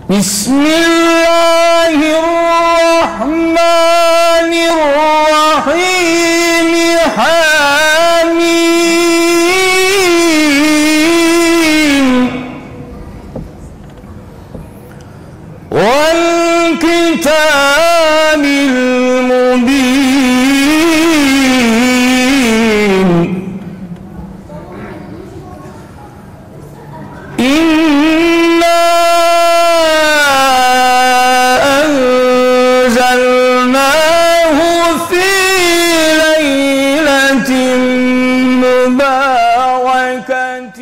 بسم الله الرحمن الرحيم حميم والكتاب المبين إنا أنزلناه في ليلة مباركة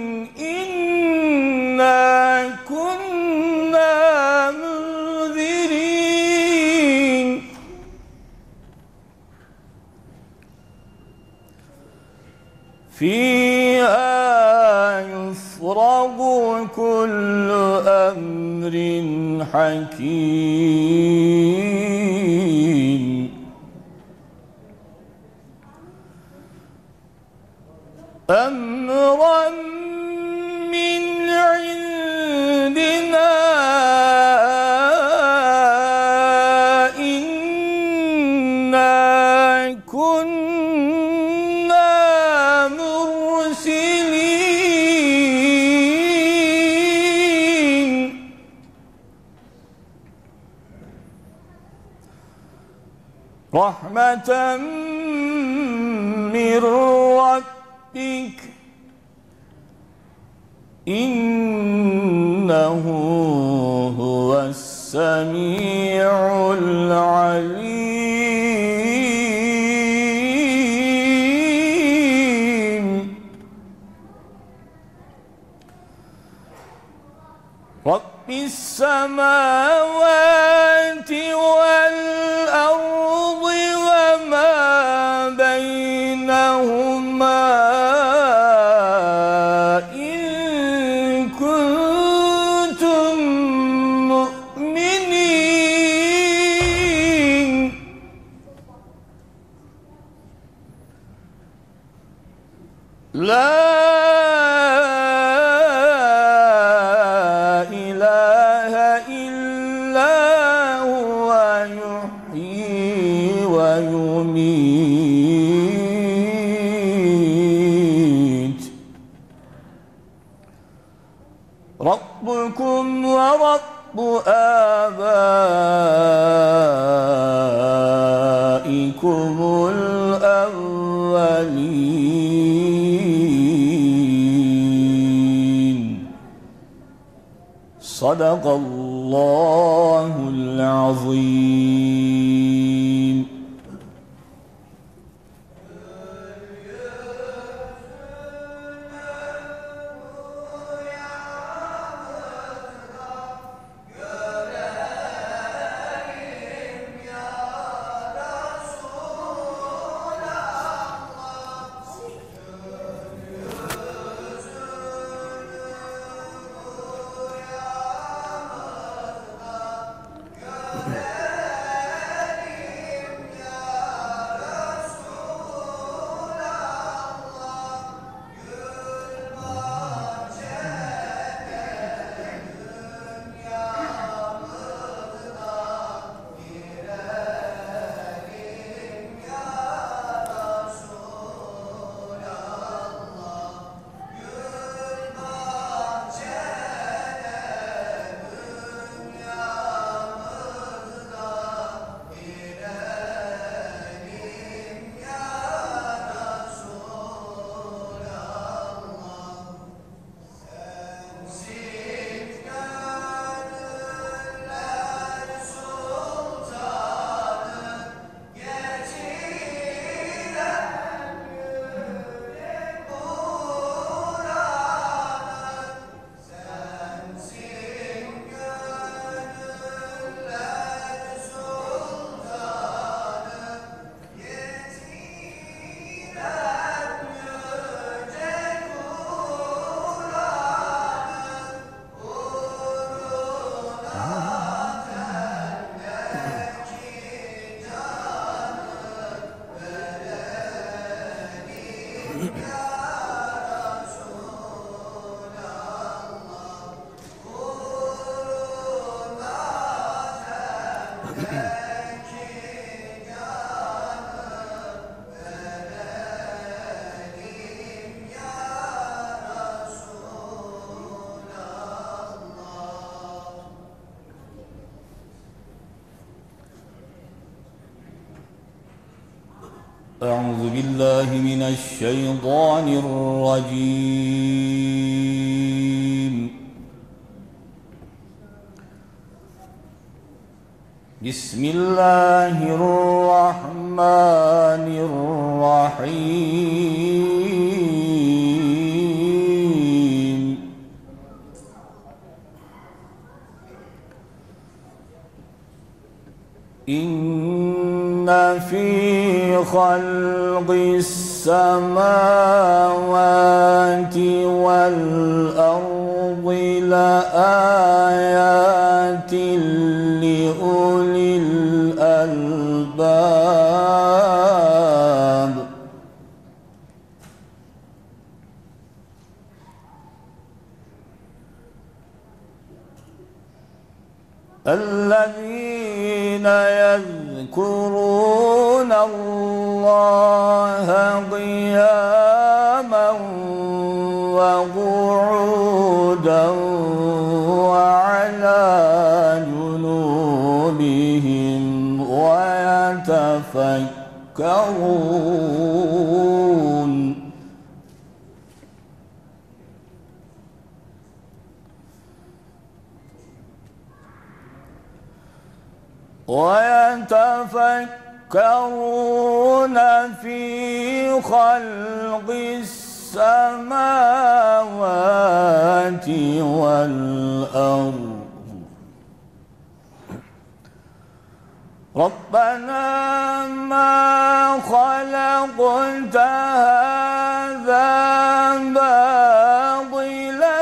إنا كنا منذرين فيها يفرغ كل أمر حكيم أمرا من عندنا إنا كنا مرسلين رحمة من ربك إنه هو السميع العليم رب السماوات والأرض وما بينهما إن كنتم مؤمنين لا إله إلا هو يحيي ويميت ربكم ورب آبائكم الأولين صدق الله العظيم. أعوذ بالله من الشيطان الرجيم. بسم الله الرحمن الرحيم. إن في خلق السماوات والأرض لآيات لأولي الألباب. الذين يذكرون الله قياما وقعودا وعلى جنوبهم ويتفكرون في خلق السماوات والأرض. ربنا ما خلقت هذا باطلا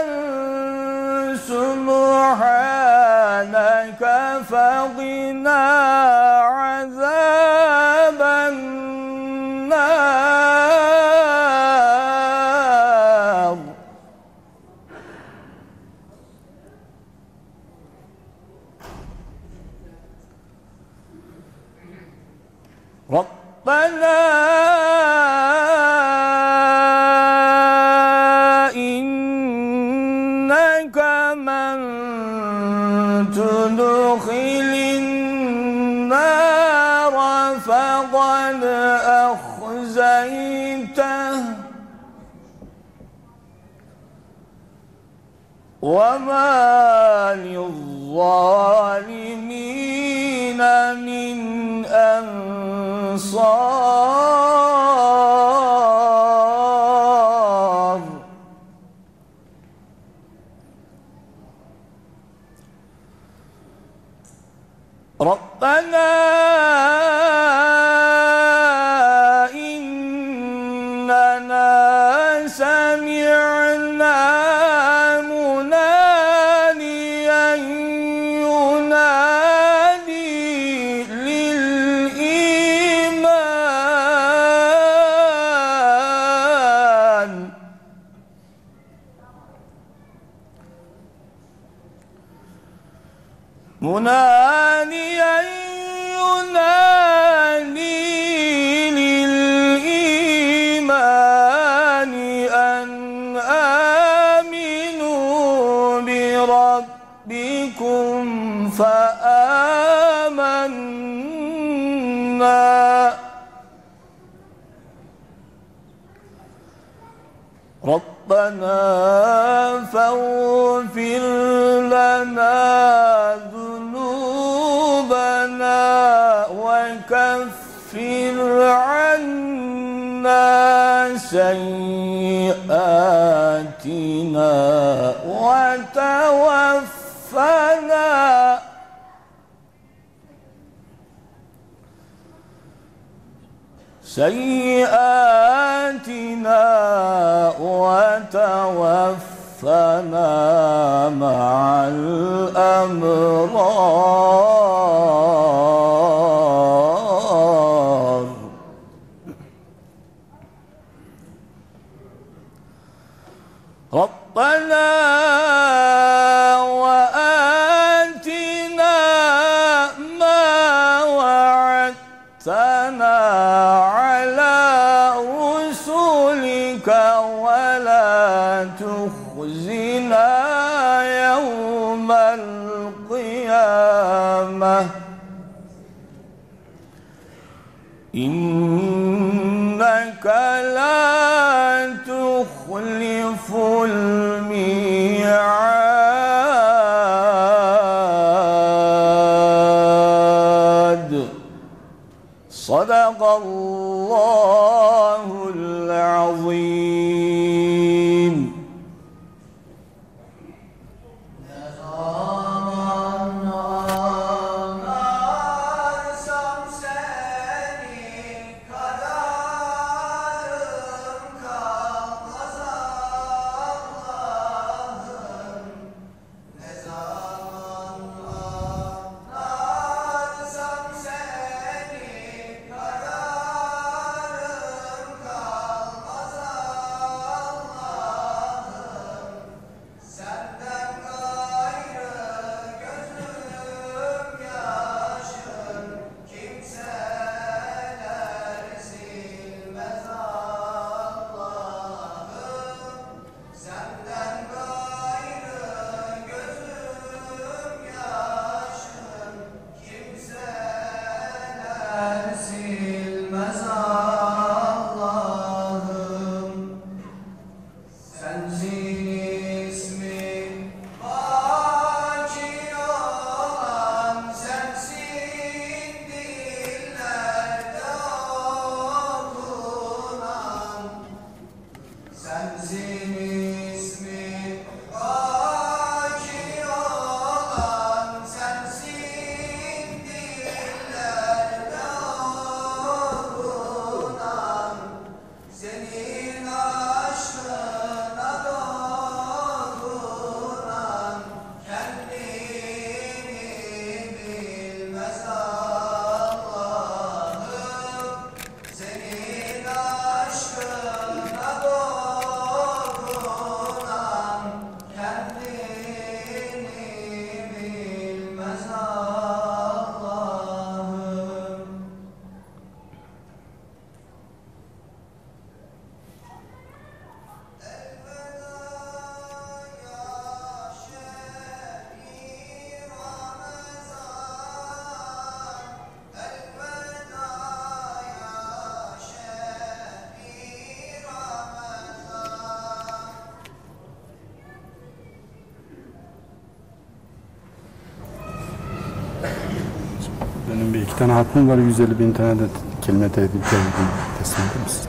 سبحانك فقنا عذاب النار. ربنا إنك من تدخل النار فقد أخزيته وما للظالمين من أنصار. ربنا إننا سمعنا مناديا ينادي للإيمان مناديا ينادي للإيمان أن آمنوا بربكم فآمنا. ربنا فاغفر لنا ذنوبنا وكفر عنا سيئاتنا وتوفنا مع الأبرار. ربنا وآتنا ما وعدتنا على رسلك ولا تخزنا يوم القيامة صدق الله العظيم. Benim bir iki tane hatmım var, 150.000 tane de kelime teslim eder misiniz?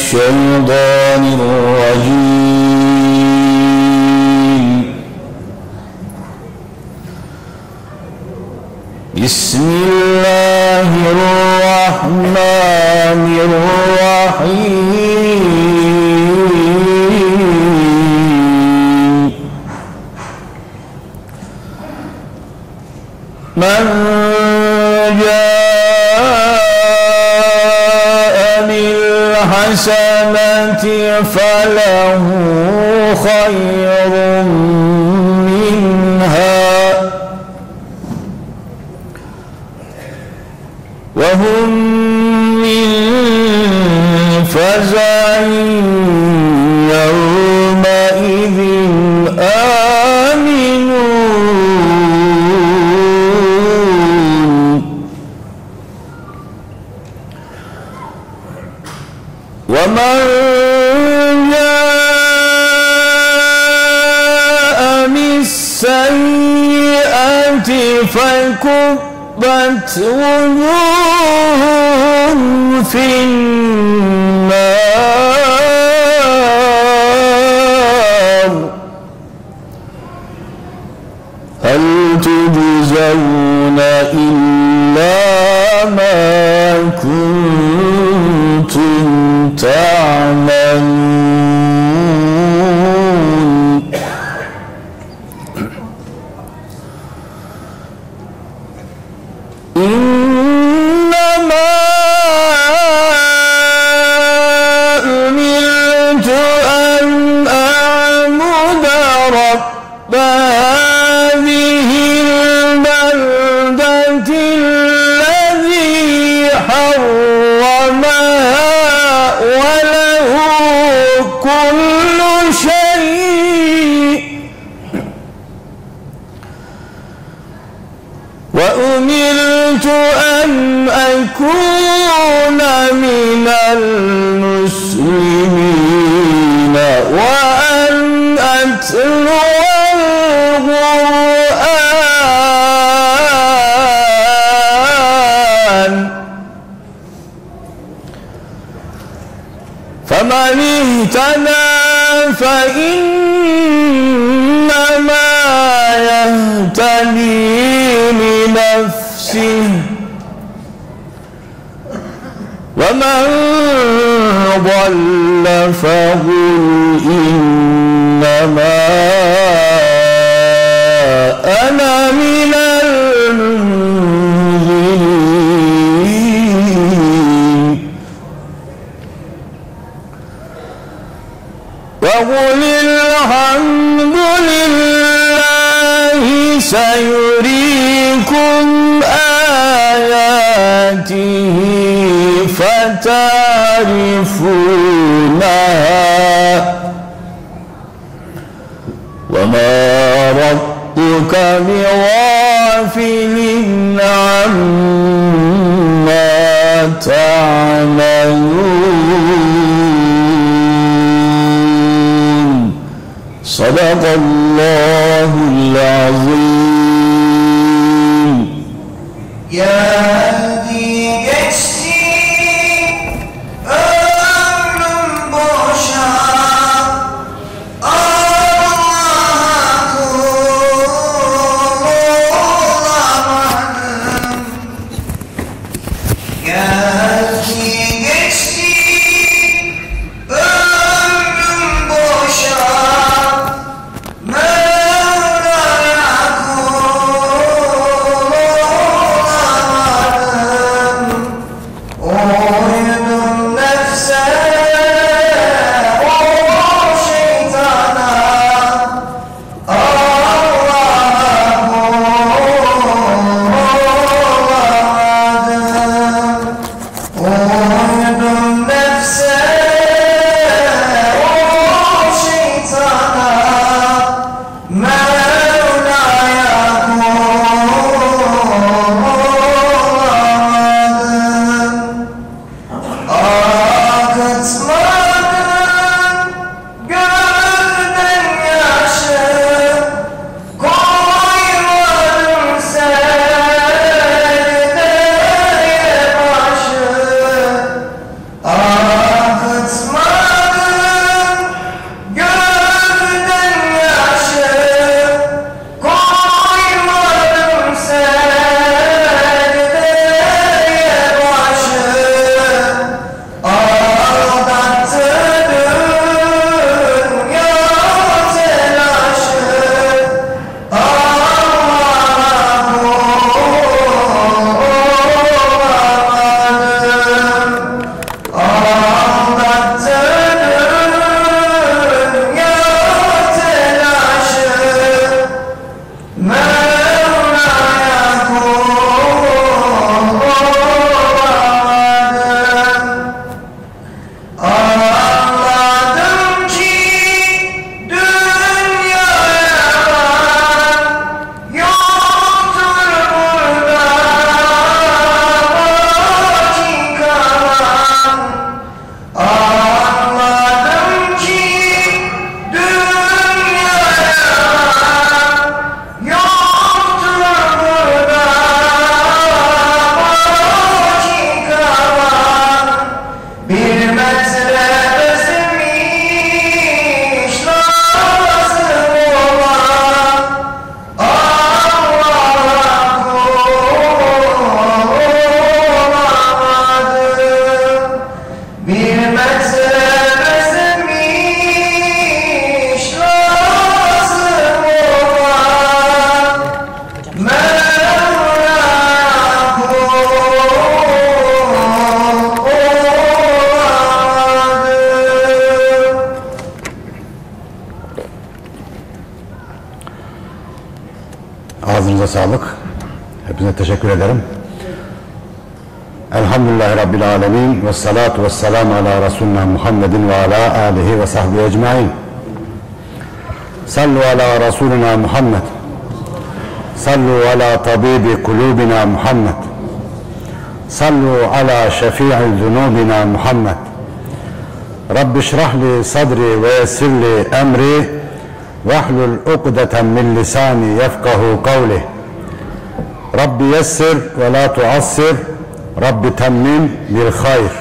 الشيطان الرجيم. بسم الله الرحمن الرحيم. من جاء بالحسنة فله خير منها وهم من فزع يومئذ آمنون. ومن جاء بالسيئة فكبت وجوههم في النار هل تجزون إلا ما كنتم تعملون. إنما أمرت أن أعبد رب هذه البلدة الذي حرمها وله كل شيء وأمرت أن أكون من المسلمين وأن أتلو القرآن فمن اهتدى فإنما يهتدي لنفسه ومن ضل فقل إنما أنا من المنذرين. وقل الحمد لله سيريكم آياته فتعرفونها وما ربك بغافل عما تعملون. صدق الله العظيم. Ayağınıza sağlık. Hepinize teşekkür ederim. Elhamdülillahi Rabbil alemin ve salatu ve selamu ala Resulina Muhammedin ve ala alihi ve sahbihi ecmain. Sallu ala Resulina Muhammed. Sallu ala tabibi kulubina Muhammed. Sallu ala şefi'i zunubina Muhammed. Rabbi şrah li sadri ve yessir li emri vahlul ukdeten min lisani yefkahu kavli. Rabbi yessir ve la tuassir. Rabbi temmim bil hayr.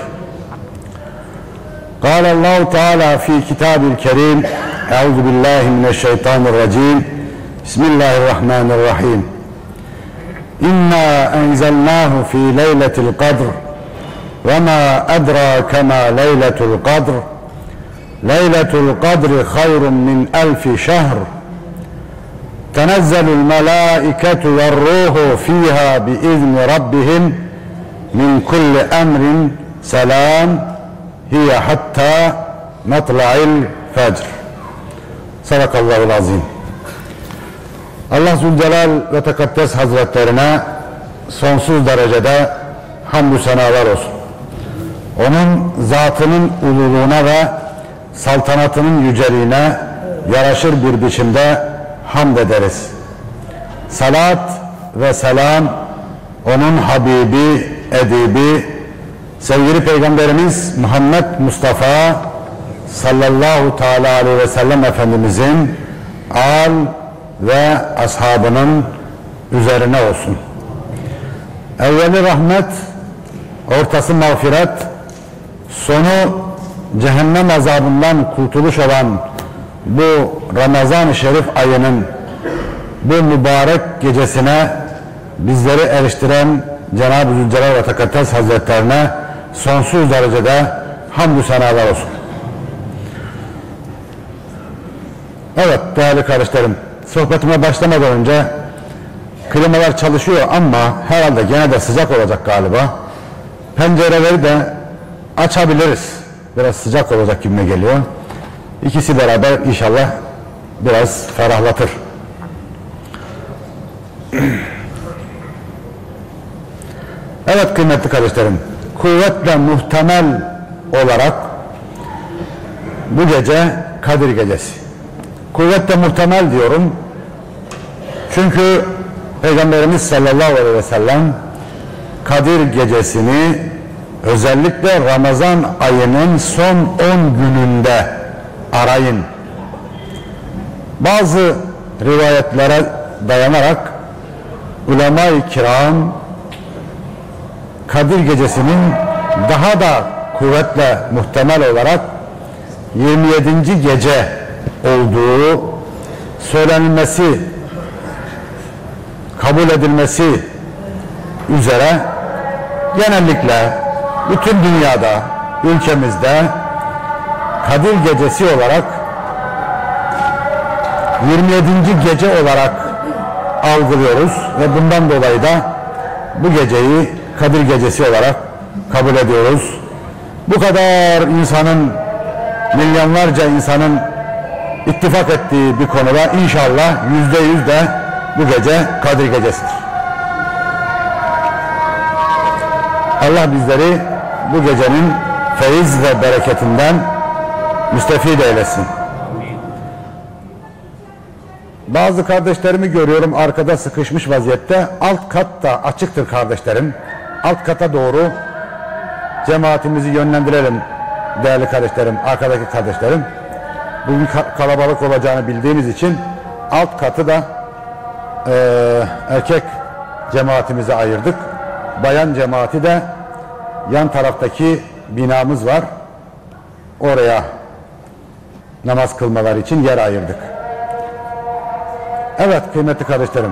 Allahu Teala fi kitabil kerim. Euzu billahi mineşşeytanirracim. Bismillahirrahmanirrahim. İnna enzelnahu fi leyletil kadr. Ve ma edrake ma leyletul kadr. Leyletul kadri hayrun min elfi şehr. Tenezzelul melâiketu ve ruhu fiha biizni rabbihim min kulli emrin selam hiye hatta matla'il fecr. Sadakallahul azim. Allah Zülcelal ve Tekaddes Hazretlerine sonsuz derecede hamdü senalar olsun. Onun zatının ululuğuna ve saltanatının yüceliğine yaraşır bir biçimde hamd ederiz. Salat ve selam onun Habibi, edibi, sevgili Peygamberimiz Muhammed Mustafa sallallahu teala aleyhi ve sellem Efendimizin al ve ashabının üzerine olsun. Evveli rahmet, ortası mağfiret, sonu cehennem azabından kurtuluş olan bu Ramazan-ı Şerif ayının bu mübarek gecesine bizleri eriştiren Cenab-ı Zülcelal ve Tekaddes Hazretlerine sonsuz derecede hamdü senalar olsun. Evet değerli kardeşlerim, sohbetime başlamadan önce klimalar çalışıyor ama herhalde gene de sıcak olacak galiba. Pencereleri de açabiliriz. Biraz sıcak olacak gibime geliyor. İkisi beraber inşallah biraz ferahlatır. Evet kıymetli kardeşlerim, kuvvetle muhtemel olarak bu gece Kadir Gecesi. Kuvvetle muhtemel diyorum çünkü Peygamberimiz sallallahu aleyhi ve sellem Kadir Gecesini özellikle Ramazan ayının son 10 gününde arayın. Bazı rivayetlere dayanarak ulema-i kiram Kadir Gecesi'nin daha da kuvvetle muhtemel olarak 27. gece olduğu söylenilmesi, kabul edilmesi üzere genellikle bütün dünyada, ülkemizde Kadir Gecesi olarak 27. gece olarak algılıyoruz ve bundan dolayı da bu geceyi Kadir Gecesi olarak kabul ediyoruz. Bu kadar insanın, milyonlarca insanın ittifak ettiği bir konuda inşallah %100 de bu gece Kadir Gecesidir. Allah bizleri bu gecenin feyiz ve bereketinden müstefid eylesin. Bazı kardeşlerimi görüyorum arkada sıkışmış vaziyette. Alt kat da açıktır kardeşlerim. Alt kata doğru cemaatimizi yönlendirelim değerli kardeşlerim, arkadaki kardeşlerim. Bugün kalabalık olacağını bildiğimiz için alt katı da erkek cemaatimize ayırdık. Bayan cemaati de yan taraftaki binamız var. Oraya namaz kılmalar için yer ayırdık. Evet kıymetli kardeşlerim.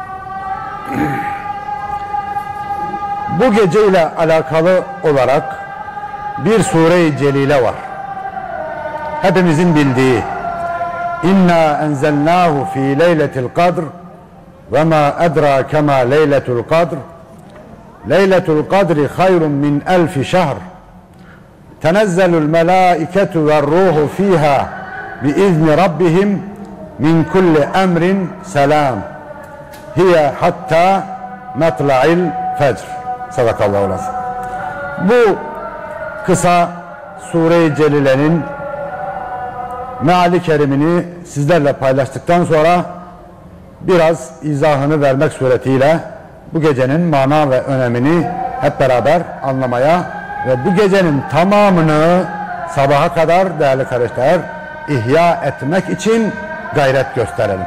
Bu gece ile alakalı olarak bir sure-i celile var. Hepimizin bildiği İnna enzelnahu fi leyletil kadr ve ma edrake ma leyletul kadr. Leyletul kadri hayrun min elfi şehr. Tenezzelul melâiketu ve ruhu fiha biizni rabbihim min kulli emrin selam. hiye hatta matla'il fecr. Sadakallahu aleyhi. Bu kısa Sure-i Celile'nin meali kerimini sizlerle paylaştıktan sonra biraz izahını vermek suretiyle bu gecenin mana ve önemini hep beraber anlamaya ve bu gecenin tamamını sabaha kadar değerli kardeşler ihya etmek için gayret gösterelim.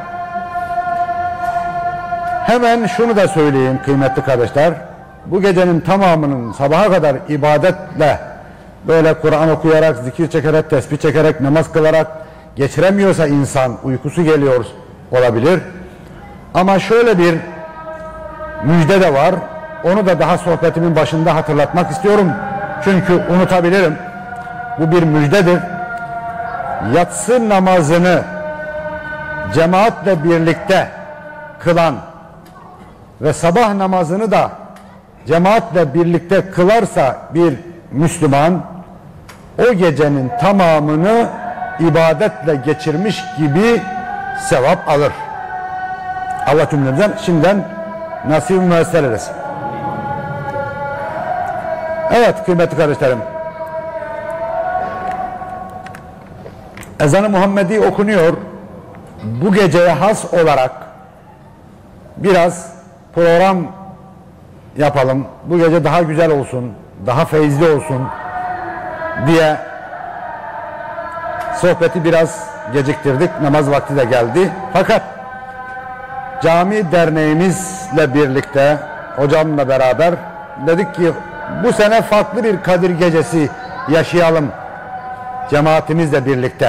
Hemen şunu da söyleyeyim kıymetli kardeşler. Bu gecenin tamamının sabaha kadar ibadetle böyle Kur'an okuyarak, zikir çekerek, tesbih çekerek, namaz kılarak geçiremiyorsa insan, uykusu geliyor olabilir. Ama şöyle bir müjde de var. Onu da daha sohbetimin başında hatırlatmak istiyorum. Çünkü unutabilirim. Bu bir müjdedir. Yatsı namazını cemaatle birlikte kılan ve sabah namazını da cemaatle birlikte kılarsa bir Müslüman o gecenin tamamını ibadetle geçirmiş gibi sevap alır. Allah cümlemizden şimdiden nasip müessel eylesin. Evet kıymetli kardeşlerim. Ezan-ı Muhammedi okunuyor. Bu geceye has olarak biraz program yapalım. Bu gece daha güzel olsun, daha feyizli olsun diye sohbeti biraz geciktirdik. Namaz vakti de geldi. Fakat cami derneğimizle birlikte hocamla beraber dedik ki bu sene farklı bir Kadir Gecesi yaşayalım cemaatimizle birlikte.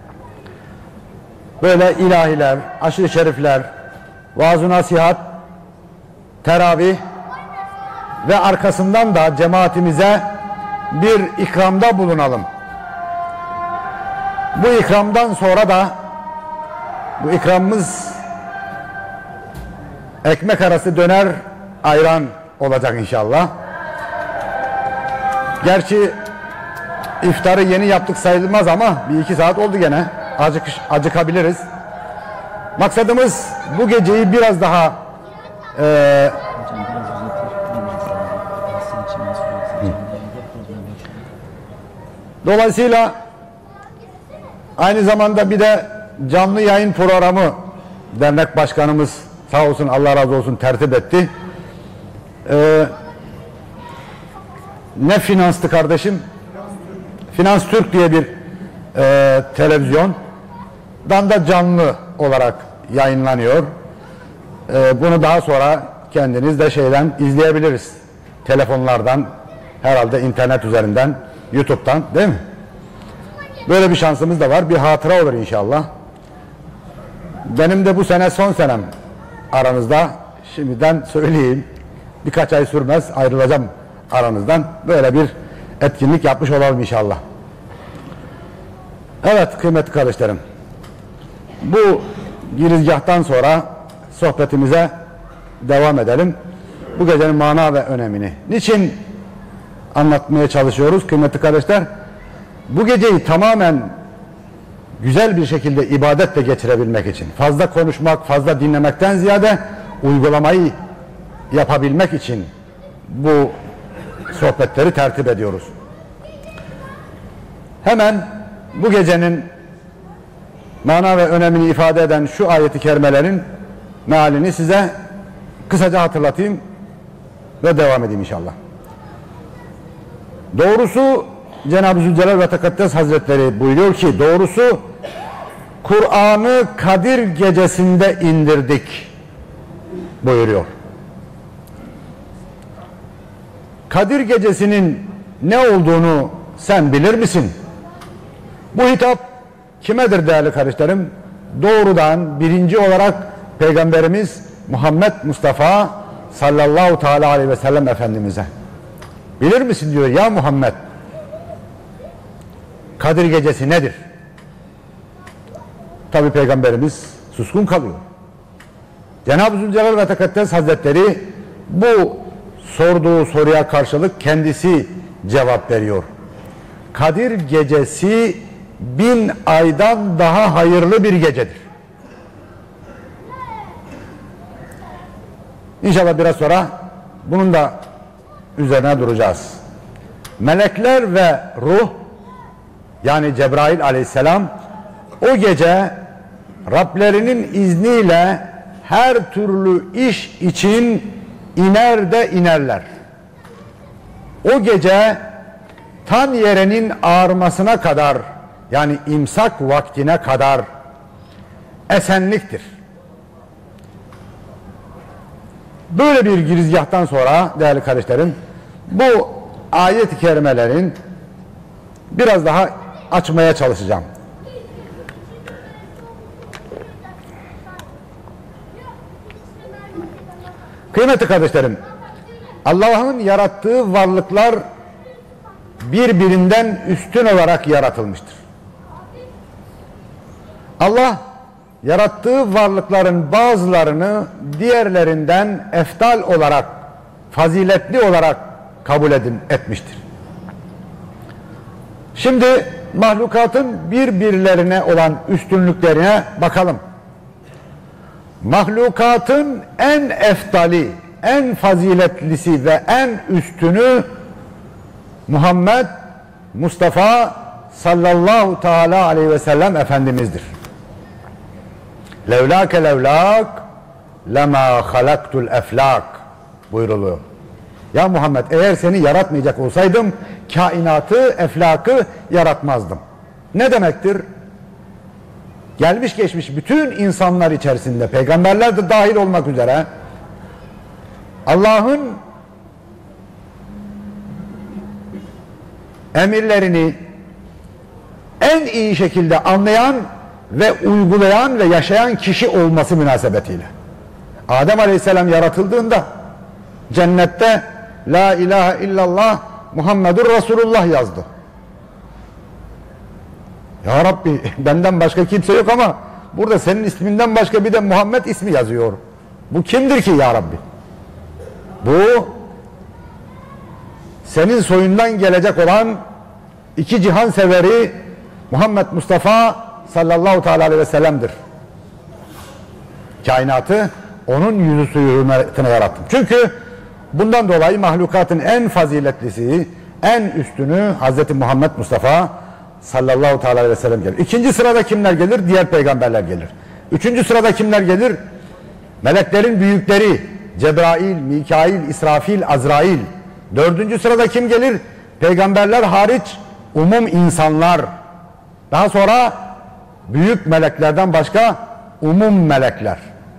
Böyle ilahiler, aşırı şerifler, vaaz-ı nasihat, teravih ve arkasından da cemaatimize bir ikramda bulunalım. Bu ikramdan sonra da bu ikramımız ekmek arası döner ayran olacak inşallah. Gerçi iftarı yeni yaptık sayılmaz ama bir iki saat oldu gene. Acıkabiliriz. Maksadımız bu geceyi biraz daha dolayısıyla aynı zamanda bir de canlı yayın programı dernek başkanımız sağ olsun Allah razı olsun tertip etti. Ne finanstı kardeşim? Finans Türk diye bir televizyondan da canlı olarak yayınlanıyor. Bunu daha sonra kendiniz de şeyden izleyebiliriz. Telefonlardan, herhalde internet üzerinden, YouTube'dan değil mi? Böyle bir şansımız da var. Bir hatıra olur inşallah. Benim de bu sene son senem aranızda. Şimdiden söyleyeyim. Birkaç ay sürmez ayrılacağım aranızdan. Böyle bir etkinlik yapmış olalım inşallah. Evet kıymetli kardeşlerim. Bu girizgahtan sonra sohbetimize devam edelim. Bu gecenin mana ve önemini. Niçin anlatmaya çalışıyoruz kıymetli kardeşler? Bu geceyi tamamen güzel bir şekilde ibadetle geçirebilmek için. Fazla konuşmak, fazla dinlemekten ziyade uygulamayı yapabilmek için bu sohbetleri tertip ediyoruz. Hemen bu gecenin mana ve önemini ifade eden şu ayeti kerimelerin mealini size kısaca hatırlatayım ve devam edeyim inşallah. Doğrusu Cenab-ı Zülcelal ve Tekaddes Hazretleri buyuruyor ki doğrusu Kur'an'ı Kadir gecesinde indirdik buyuruyor. Kadir gecesinin ne olduğunu sen bilir misin? Bu hitap kimedir değerli kardeşlerim? Doğrudan birinci olarak Peygamberimiz Muhammed Mustafa sallallahu teala aleyhi ve sellem Efendimiz'e. Bilir misin diyor ya Muhammed, Kadir gecesi nedir? Tabi Peygamberimiz suskun kalıyor. Cenab-ı Zülcelal ve Tekaddes Hazretleri bu sorduğu soruya karşılık kendisi cevap veriyor. Kadir gecesi 1000 aydan daha hayırlı bir gecedir. İnşallah biraz sonra bunun da üzerine duracağız. Melekler ve ruh, yani Cebrail aleyhisselam, o gece Rablerinin izniyle her türlü iş için iner de inerler. O gece tan yerinin ağarmasına kadar, yani imsak vaktine kadar esenliktir. Böyle bir girizgahtan sonra değerli kardeşlerim, bu ayet-i kerimelerin biraz daha açmaya çalışacağım. Kıymetli kardeşlerim, Allah'ın yarattığı varlıklar birbirinden üstün olarak yaratılmıştır. Allah yarattığı varlıkların bazılarını diğerlerinden eftal olarak, faziletli olarak kabul etmiştir. Şimdi mahlukatın birbirlerine olan üstünlüklerine bakalım. Mahlukatın en eftali, en faziletlisi ve en üstünü Muhammed Mustafa sallallahu teala aleyhi ve sellem Efendimiz'dir. Levlâke levlâk lemâ halaktul eflâk buyruluyor. Ya Muhammed, eğer seni yaratmayacak olsaydım kainatı, eflakı yaratmazdım. Ne demektir? Gelmiş geçmiş bütün insanlar içerisinde, peygamberler de dahil olmak üzere, Allah'ın emirlerini en iyi şekilde anlayan ve uygulayan ve yaşayan kişi olması münasebetiyle. Adem Aleyhisselam yaratıldığında cennette La ilahe illallah Muhammedur Resulullah yazdı. Ya Rabbi, benden başka kimse yok ama burada senin isminden başka bir de Muhammed ismi yazıyor. Bu kimdir ki ya Rabbi? Bu senin soyundan gelecek olan iki cihan severi Muhammed Mustafa sallallahu teala aleyhi ve sellem'dir. Kainatı onun yüzü suyu hürmetine yarattım. Çünkü bundan dolayı mahlukatın en faziletlisi, en üstünü Hz. Muhammed Mustafa sallallahu teala aleyhi ve sellem gelir. İkinci sırada kimler gelir? Diğer peygamberler gelir. Üçüncü sırada kimler gelir? Meleklerin büyükleri Cebrail, Mikail, İsrafil, Azrail. Dördüncü sırada kim gelir? Peygamberler hariç umum insanlar. Daha sonra büyük meleklerden başka umum melekler.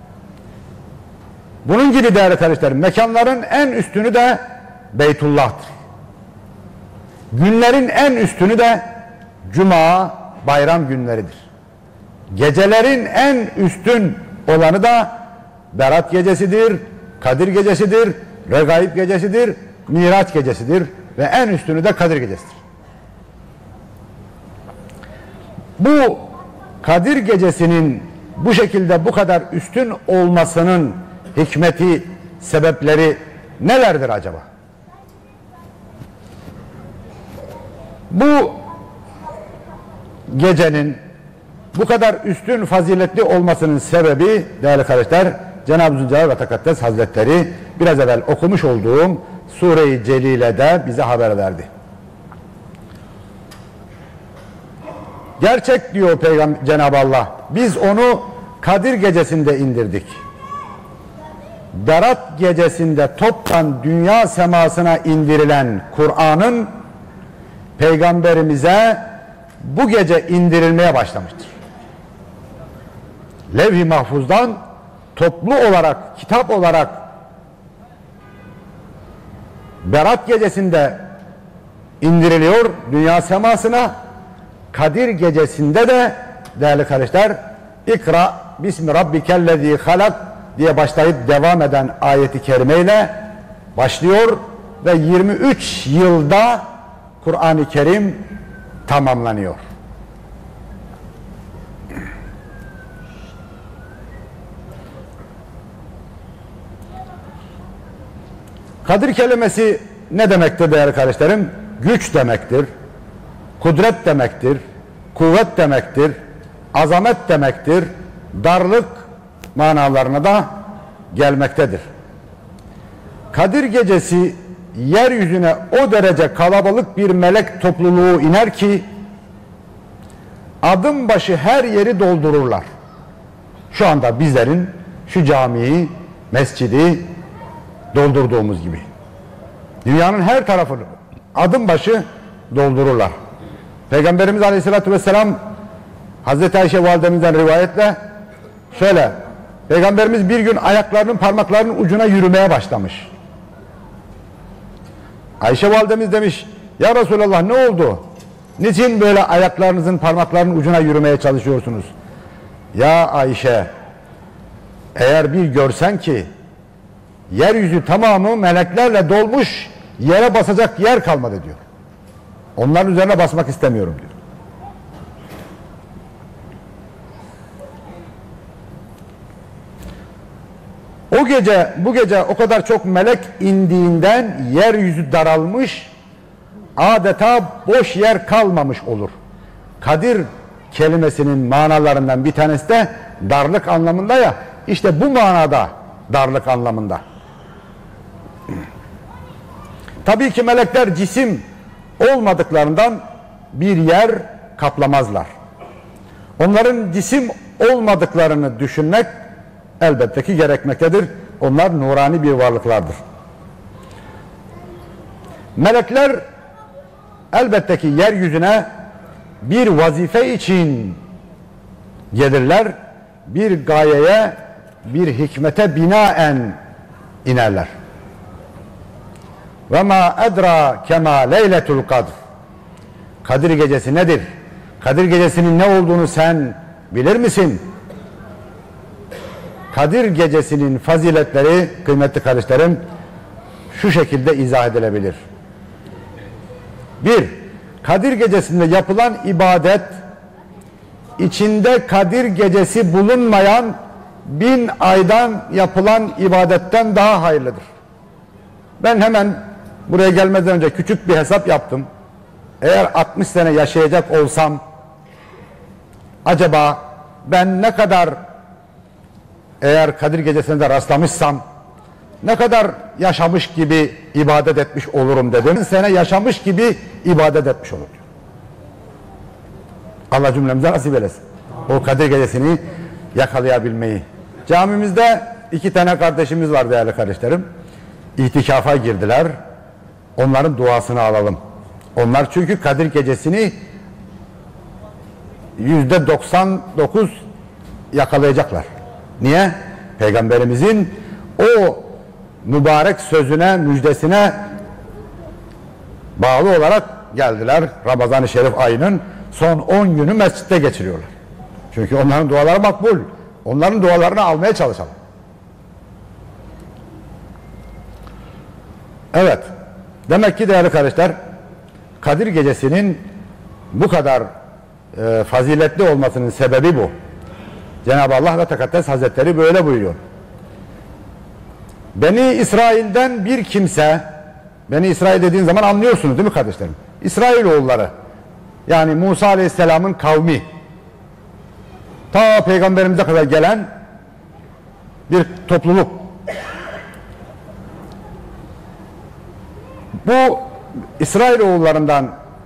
Bunun gibi değerli kardeşlerim, mekanların en üstünü de Beytullah'tır. Günlerin en üstünü de Cuma, bayram günleridir. Gecelerin en üstün olanı da Berat gecesidir, Kadir gecesidir, Regaib gecesidir, Miraç gecesidir ve en üstünü de Kadir gecesidir. Bu Kadir gecesinin bu şekilde bu kadar üstün olmasının hikmeti, sebepleri nelerdir acaba? Bu gecenin bu kadar üstün, faziletli olmasının sebebi değerli kardeşler, Cenab-ı Zülcelal ve Tekaddes Hazretleri biraz evvel okumuş olduğum Sure-i Celile'de bize haber verdi. Gerçek diyor Cenab-ı Allah, biz onu Kadir gecesinde indirdik. Berat gecesinde toptan dünya semasına indirilen Kur'an'ın Peygamberimize bu gece indirilmeye başlamıştır. Levh-i Mahfuz'dan toplu olarak, kitap olarak Berat gecesinde indiriliyor dünya semasına. Kadir gecesinde de değerli kardeşler, İkra bismi rabbikellezî halak diye başlayıp devam eden ayeti kerimeyle başlıyor ve 23 yılda Kur'an-ı Kerim tamamlanıyor. Kadir kelimesi ne demektir değerli kardeşlerim? Güç demektir, kudret demektir, kuvvet demektir, azamet demektir, darlık manalarına da gelmektedir. Kadir gecesi yeryüzüne o derece kalabalık bir melek topluluğu iner ki adım başı her yeri doldururlar. Şu anda bizlerin şu camiyi, mescidi doldurduğumuz gibi. Dünyanın her tarafını adım başı doldururlar. Peygamberimiz Aleyhisselatü Vesselam Hazreti Ayşe validemizden rivayetle şöyle, Peygamberimiz bir gün ayaklarının parmaklarının ucuna yürümeye başlamış. Ayşe validemiz demiş, ya Resulallah ne oldu? Niçin böyle ayaklarınızın parmaklarının ucuna yürümeye çalışıyorsunuz? Ya Ayşe, eğer bir görsen ki yeryüzü tamamı meleklerle dolmuş, yere basacak yer kalmadı diyor. Onların üzerine basmak istemiyorum diyor. Bu gece o kadar çok melek indiğinden yeryüzü daralmış, adeta boş yer kalmamış olur. Kadir kelimesinin manalarından bir tanesi de darlık anlamında ya, işte bu manada darlık anlamında. Tabii ki melekler cisim olmadıklarından bir yer kaplamazlar. Onların cisim olmadıklarını düşünmek elbette ki gerekmektedir. Onlar nurani bir varlıklardır. Melekler elbette ki yeryüzüne bir vazife için gelirler, bir gayeye, bir hikmete binaen inerler. Ve ma edra kema leyletul kadr. Kadir gecesi nedir? Kadir gecesinin ne olduğunu sen bilir misin? Kadir gecesinin faziletleri kıymetli kardeşlerim şu şekilde izah edilebilir. 1. Kadir gecesinde yapılan ibadet içinde Kadir gecesi bulunmayan 1000 aydan yapılan ibadetten daha hayırlıdır. Ben hemen buraya gelmeden önce küçük bir hesap yaptım. Eğer 60 sene yaşayacak olsam acaba ben ne kadar, eğer Kadir gecesine de rastlamışsam ne kadar yaşamış gibi ibadet etmiş olurum dedim. 1000 sene yaşamış gibi ibadet etmiş olurum. Allah cümlemize nasip eylesin o Kadir gecesini yakalayabilmeyi. Camimizde 2 tane kardeşimiz var değerli kardeşlerim. İtikafa girdiler. Onların duasını alalım. Onlar çünkü Kadir gecesini %99 yakalayacaklar. Niye? Peygamberimizin o mübarek sözüne, müjdesine bağlı olarak geldiler. Ramazan-ı Şerif ayının son 10 günü mescitte geçiriyorlar. Çünkü onların duaları makbul. Onların dualarını almaya çalışalım. Evet. Demek ki değerli kardeşler, Kadir gecesinin bu kadar faziletli olmasının sebebi bu. Cenab-ı Allah ve Tekaddes Hazretleri böyle buyuruyor. Beni İsrail'den bir kimse, Beni İsrail dediğin zaman anlıyorsunuz değil mi kardeşlerim? İsrailoğulları, yani Musa Aleyhisselam'ın kavmi, ta Peygamberimize kadar gelen bir topluluk. Bu İsrailoğullarından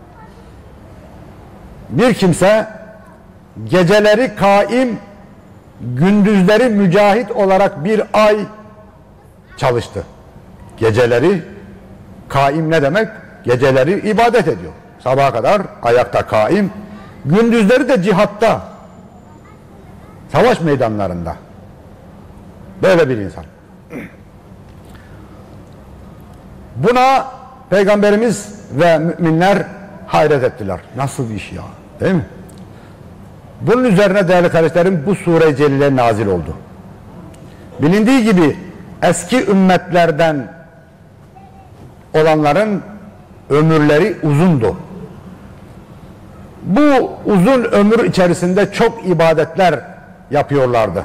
bir kimse geceleri kaim, gündüzleri mücahit olarak bir ay çalıştı. Geceleri kaim ne demek? Geceleri ibadet ediyor. Sabaha kadar ayakta kaim, gündüzleri de cihatta, savaş meydanlarında. Böyle bir insan. Buna Peygamberimiz ve müminler hayret ettiler. Nasıl bir iş ya? Değil mi? Bunun üzerine değerli kardeşlerim bu sure-i celile nazil oldu. Bilindiği gibi eski ümmetlerden olanların ömürleri uzundu. Bu uzun ömür içerisinde çok ibadetler yapıyorlardı.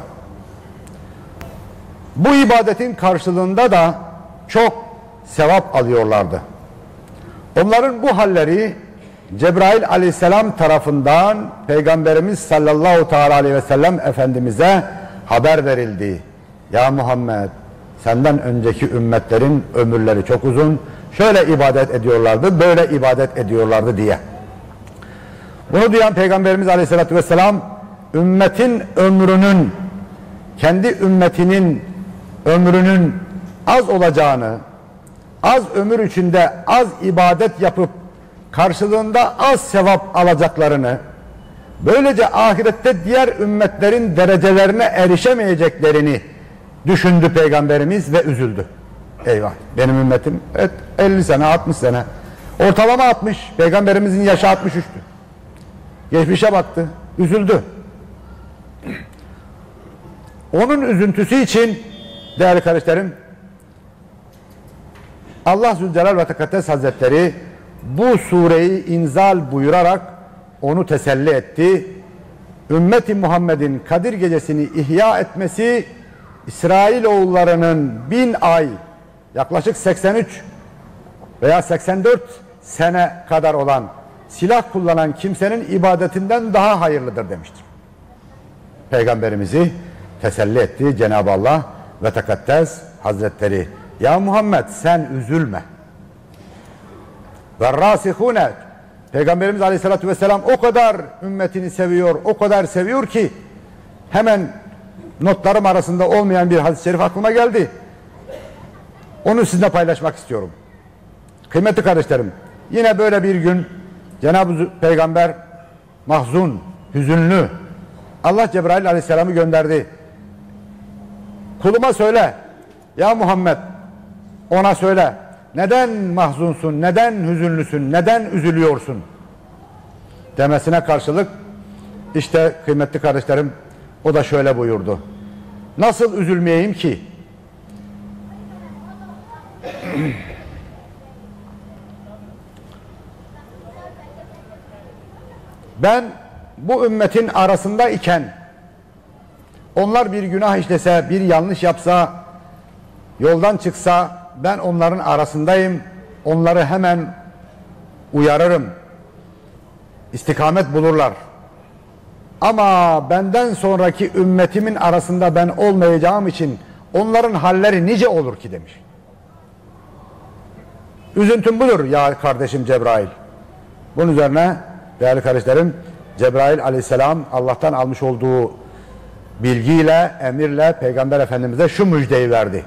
Bu ibadetin karşılığında da çok sevap alıyorlardı. Onların bu halleri Cebrail aleyhisselam tarafından Peygamberimiz sallallahu teala aleyhi ve sellem Efendimiz'e haber verildi. Ya Muhammed senden önceki ümmetlerin ömürleri çok uzun, şöyle ibadet ediyorlardı, böyle ibadet ediyorlardı diye. Bunu duyan Peygamberimiz Aleyhisselatü Vesselam ümmetin ömrünün, kendi ümmetinin ömrünün az olacağını, az ömür içinde az ibadet yapıp karşılığında az sevap alacaklarını, böylece ahirette diğer ümmetlerin derecelerine erişemeyeceklerini düşündü Peygamberimiz ve üzüldü. Eyvah, benim ümmetim 50 sene 60 sene, ortalama 60, Peygamberimizin yaşı 63'tü. Geçmişe baktı, üzüldü. Onun üzüntüsü için değerli kardeşlerim, Allah Zülcelal ve Tekaddes Hazretleri bu sureyi inzal buyurarak onu teselli etti. Ümmeti Muhammed'in Kadir Gecesi'ni ihya etmesi, İsrailoğullarının 1000 ay, yaklaşık 83 veya 84 sene kadar olan silah kullanan kimsenin ibadetinden daha hayırlıdır demiştir. Peygamberimizi teselli etti Cenab-ı Allah ve Tekaddes Hazretleri. Ya Muhammed sen üzülme. Ve rasihune, Peygamberimiz Aleyhisselatü Vesselam o kadar ümmetini seviyor, o kadar seviyor ki hemen notlarım arasında olmayan bir hadis-i şerif aklıma geldi. Onu sizinle paylaşmak istiyorum. Kıymetli kardeşlerim, yine böyle bir gün Cenab-ı Peygamber mahzun, hüzünlü, Allah Cebrail Aleyhisselam'ı gönderdi. Kuluma söyle, ya Muhammed, ona söyle, neden mahzunsun, neden hüzünlüsün, neden üzülüyorsun demesine karşılık, işte kıymetli kardeşlerim, o da şöyle buyurdu. Nasıl üzülmeyeyim ki? Ben bu ümmetin arasında iken onlar bir günah işlese, bir yanlış yapsa, yoldan çıksa ben onların arasındayım. Onları hemen uyarırım. İstikamet bulurlar. Ama benden sonraki ümmetimin arasında ben olmayacağım için onların halleri nice olur ki demiş. Üzüntüm budur ya kardeşim Cebrail. Bunun üzerine değerli kardeşlerim, Cebrail Aleyhisselam Allah'tan almış olduğu bilgiyle, emirle Peygamber Efendimiz'e şu müjdeyi verdi.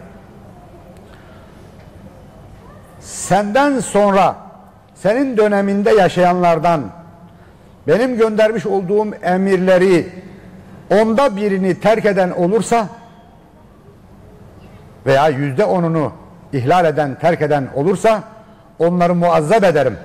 Senden sonra senin döneminde yaşayanlardan benim göndermiş olduğum emirleri onda birini terk eden olursa veya %10'unu ihlal eden, terk eden olursa onları muazzap ederim.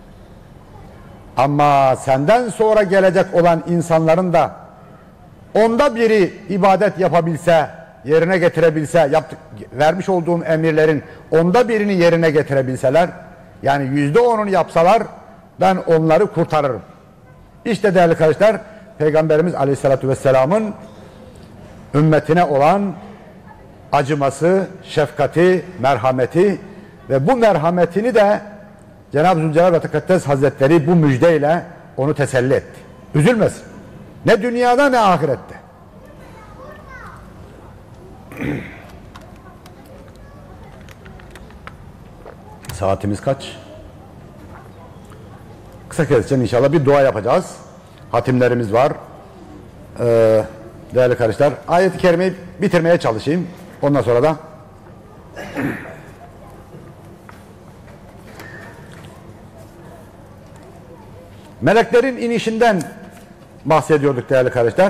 Ama senden sonra gelecek olan insanların da onda biri ibadet yapabilse, yerine getirebilse, vermiş olduğum emirlerin onda birini yerine getirebilseler, yani %10'unu yapsalar ben onları kurtarırım. İşte değerli kardeşler, Peygamberimiz Aleyhisselatü Vesselam'ın ümmetine olan acıması, şefkati, merhameti ve bu merhametini de Cenab-ı Zülcelal ve Tekaddes Hazretleri bu müjdeyle onu teselli etti. Üzülmesin. Ne dünyada ne ahirette. Saatimiz kaç? Kısa keseceğim inşallah. Bir dua yapacağız. Hatimlerimiz var. Değerli kardeşler, ayet-i kerimeyi bitirmeye çalışayım. Ondan sonra da meleklerin inişinden bahsediyorduk değerli kardeşler.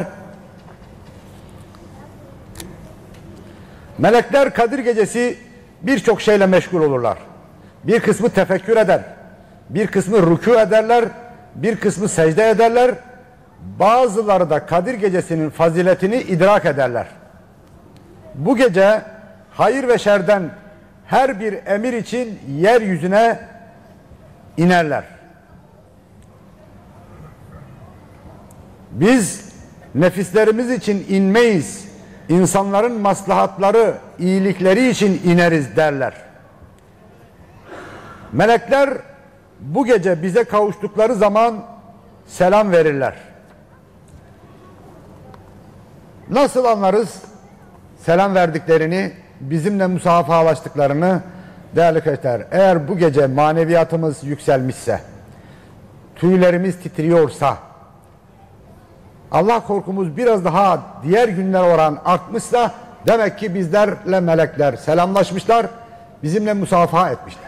Melekler Kadir Gecesi birçok şeyle meşgul olurlar. Bir kısmı tefekkür eder, bir kısmı rükû ederler, bir kısmı secde ederler. Bazıları da Kadir Gecesi'nin faziletini idrak ederler. Bu gece hayır ve şerden her bir emir için yeryüzüne inerler. Biz nefislerimiz için inmeyiz, insanların maslahatları, iyilikleri için ineriz derler. Melekler bu gece bize kavuştukları zaman selam verirler. Nasıl anlarız selam verdiklerini? bizimle musafahalaştıklarını, değerli kardeşler, eğer bu gece maneviyatımız yükselmişse, tüylerimiz titriyorsa, Allah korkumuz biraz daha diğer günler oran artmışsa, demek ki bizlerle melekler selamlaşmışlar, bizimle musafaha etmişler.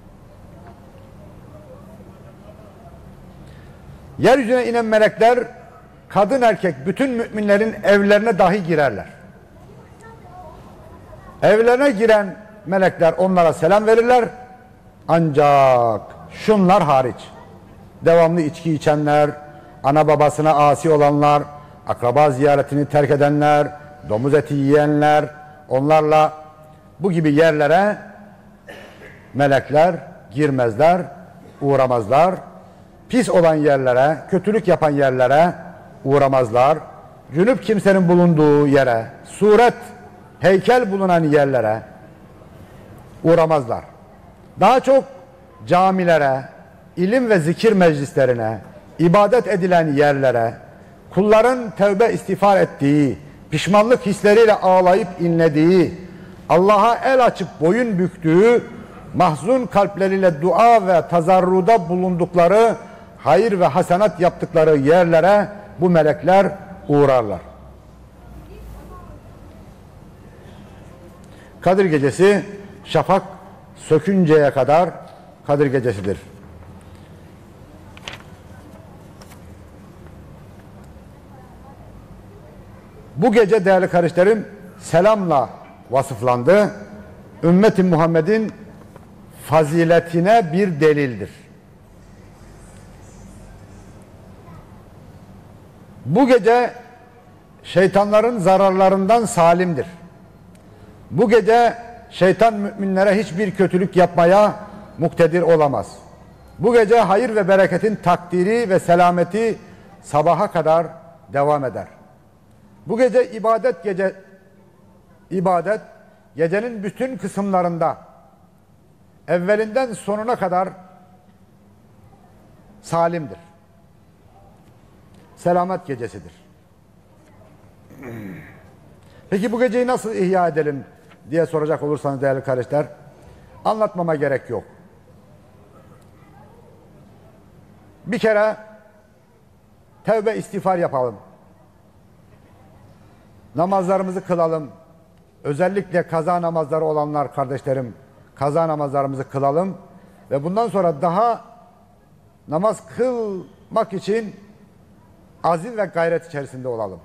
Yeryüzüne inen melekler, kadın erkek bütün müminlerin evlerine dahi girerler. Evlerine giren melekler onlara selam verirler. Ancak şunlar hariç: devamlı içki içenler, ana babasına asi olanlar, akraba ziyaretini terk edenler, domuz eti yiyenler, onlarla bu gibi yerlere melekler girmezler, uğramazlar. Pis olan yerlere, kötülük yapan yerlere uğramazlar. Cünüp kimsenin bulunduğu yere, suret, heykel bulunan yerlere uğramazlar. Daha çok camilere, ilim ve zikir meclislerine, ibadet edilen yerlere, kulların tevbe istiğfar ettiği, pişmanlık hisleriyle ağlayıp inlediği, Allah'a el açıp boyun büktüğü, mahzun kalpleriyle dua ve tazarruda bulundukları, hayır ve hasenat yaptıkları yerlere bu melekler uğrarlar. Kadir Gecesi şafak sökünceye kadar Kadir Gecesidir. Bu gece değerli kardeşlerim selamla vasıflandı. Ümmeti Muhammed'in faziletine bir delildir. Bu gece şeytanların zararlarından salimdir. Bu gece şeytan müminlere hiçbir kötülük yapmaya muktedir olamaz. Bu gece hayır ve bereketin takdiri ve selameti sabaha kadar devam eder. Bu gece ibadet gecenin bütün kısımlarında evvelinden sonuna kadar salimdir. Selamet gecesidir. Peki bu geceyi nasıl ihya edelim diye soracak olursanız değerli kardeşler, anlatmama gerek yok. Bir kere tevbe istiğfar yapalım. Namazlarımızı kılalım. Özellikle kaza namazları olanlar kardeşlerim, kaza namazlarımızı kılalım ve bundan sonra daha namaz kılmak için azim ve gayret içerisinde olalım.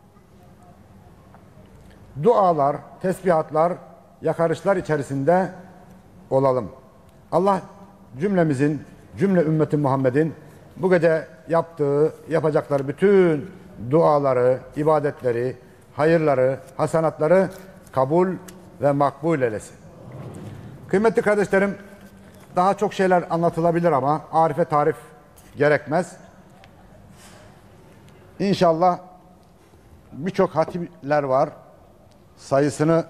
Dualar, tesbihatlar, yakarışlar içerisinde olalım. Allah cümlemizin, cümle ümmeti Muhammed'in bu gece yapacakları bütün duaları, ibadetleri, hayırları, hasanatları kabul ve makbul eylesin. Kıymetli kardeşlerim, daha çok şeyler anlatılabilir ama arife tarif gerekmez. İnşallah birçok hatimler var. Sayısını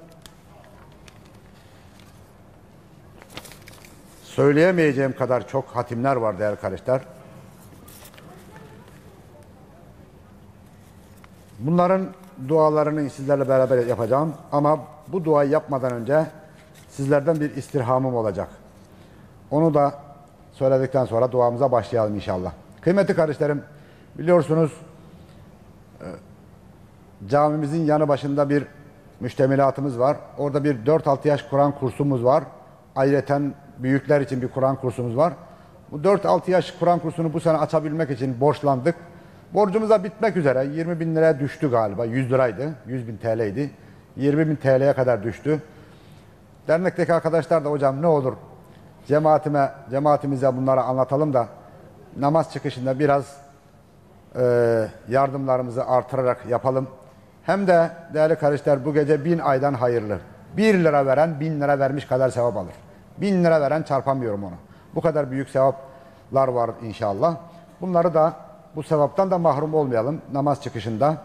söyleyemeyeceğim kadar çok hatimler var değerli kardeşler. Bunların dualarını sizlerle beraber yapacağım ama bu duayı yapmadan önce sizlerden bir istirhamım olacak. Onu da söyledikten sonra duamıza başlayalım inşallah. Kıymetli kardeşlerim, biliyorsunuz camimizin yanı başında bir müştemilatımız var. Orada bir 4-6 yaş Kur'an kursumuz var. Ayrıca büyükler için bir Kur'an kursumuz var. Bu 4-6 yaş Kur'an kursunu bu sene açabilmek için borçlandık. Borcumuz da bitmek üzere. 20 bin liraya düştü galiba. 100 liraydı. 100 bin TL'ydi. 20 bin TL'ye kadar düştü. Dernekteki arkadaşlar da hocam ne olur cemaatimize bunları anlatalım da namaz çıkışında biraz yardımlarımızı artırarak yapalım. Hem de değerli kardeşler bu gece 1000 aydan hayırlı. 1 lira veren 1000 lira vermiş kadar sevap alır. 1000 lira veren çarpamıyorum onu. Bu kadar büyük sevaplar var inşallah. Bunları da bu sevaptan da mahrum olmayalım namaz çıkışında.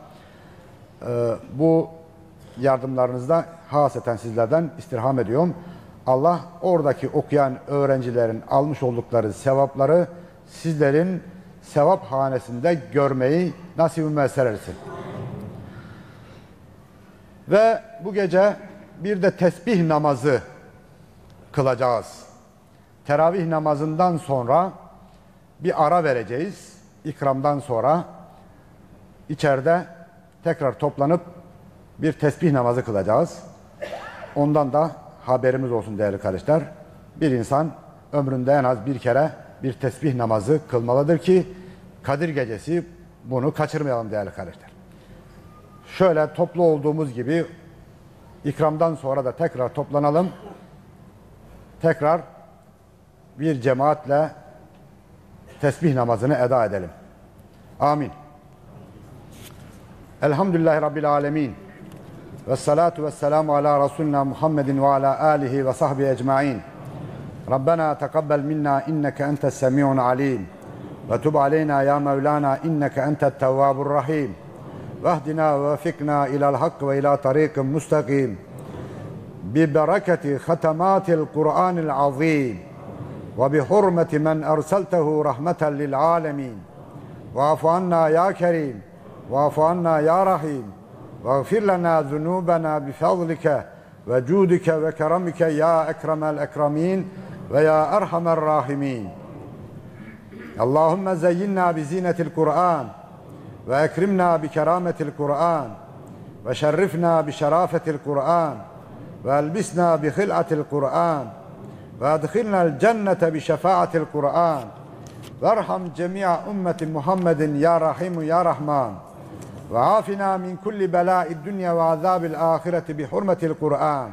Bu yardımlarınızda haseten sizlerden istirham ediyorum. Allah oradaki okuyan öğrencilerin almış oldukları sevapları sizlerin sevap hanesinde görmeyi nasip-i müyesser etsin. Ve bu gece bir de tesbih namazı kılacağız. Teravih namazından sonra bir ara vereceğiz. İkramdan sonra içeride tekrar toplanıp bir tesbih namazı kılacağız. Ondan da haberimiz olsun değerli kardeşler. Bir insan ömründe en az bir kere bir tesbih namazı kılmalıdır ki Kadir Gecesi bunu kaçırmayalım değerli kardeşler. Şöyle toplu olduğumuz gibi ikramdan sonra da tekrar toplanalım. Tekrar bir cemaatle tesbih namazını eda edelim. Amin. Elhamdülillahi Rabbil alemin. Vessalatu vesselamu ala Resulina Muhammedin ve ala alihi ve sahbihi ecmain. Rabbena tekabbel minna inneke entes semi'un alim. Ve tub aleyna ya Mevlana inneke entet tevvabur rahim. Vehdina ve vefikna ilal hak ve ila tariqin müstakim. Bi bereketi hatamatil Kur'anil azim. Ve bi hurmeti men erseltehu rahmeten lil alemin. Va'fu anna ya kerim. Va'fu anna ya rahim. Veğfir lana zunubana bifadlike ve cudike ve keramike ya ekremel ekremin ve ya erhamer rahimin. Allahümme zeyyinna bi zinetil Kur'an ve ekrimna bi kerametil Kur'an ve şerrifna bi şerafetil Kur'an ve elbisna bi khil'atil Kur'an ve edkhilna'l cennete bi şefaatil Kur'an ve erham cemi'a ümmeti Muhammedin ya Rahimu ya Rahman ve afina min kulli belâid dünya ve azâbil âhireti bi hurmetil Kur'an.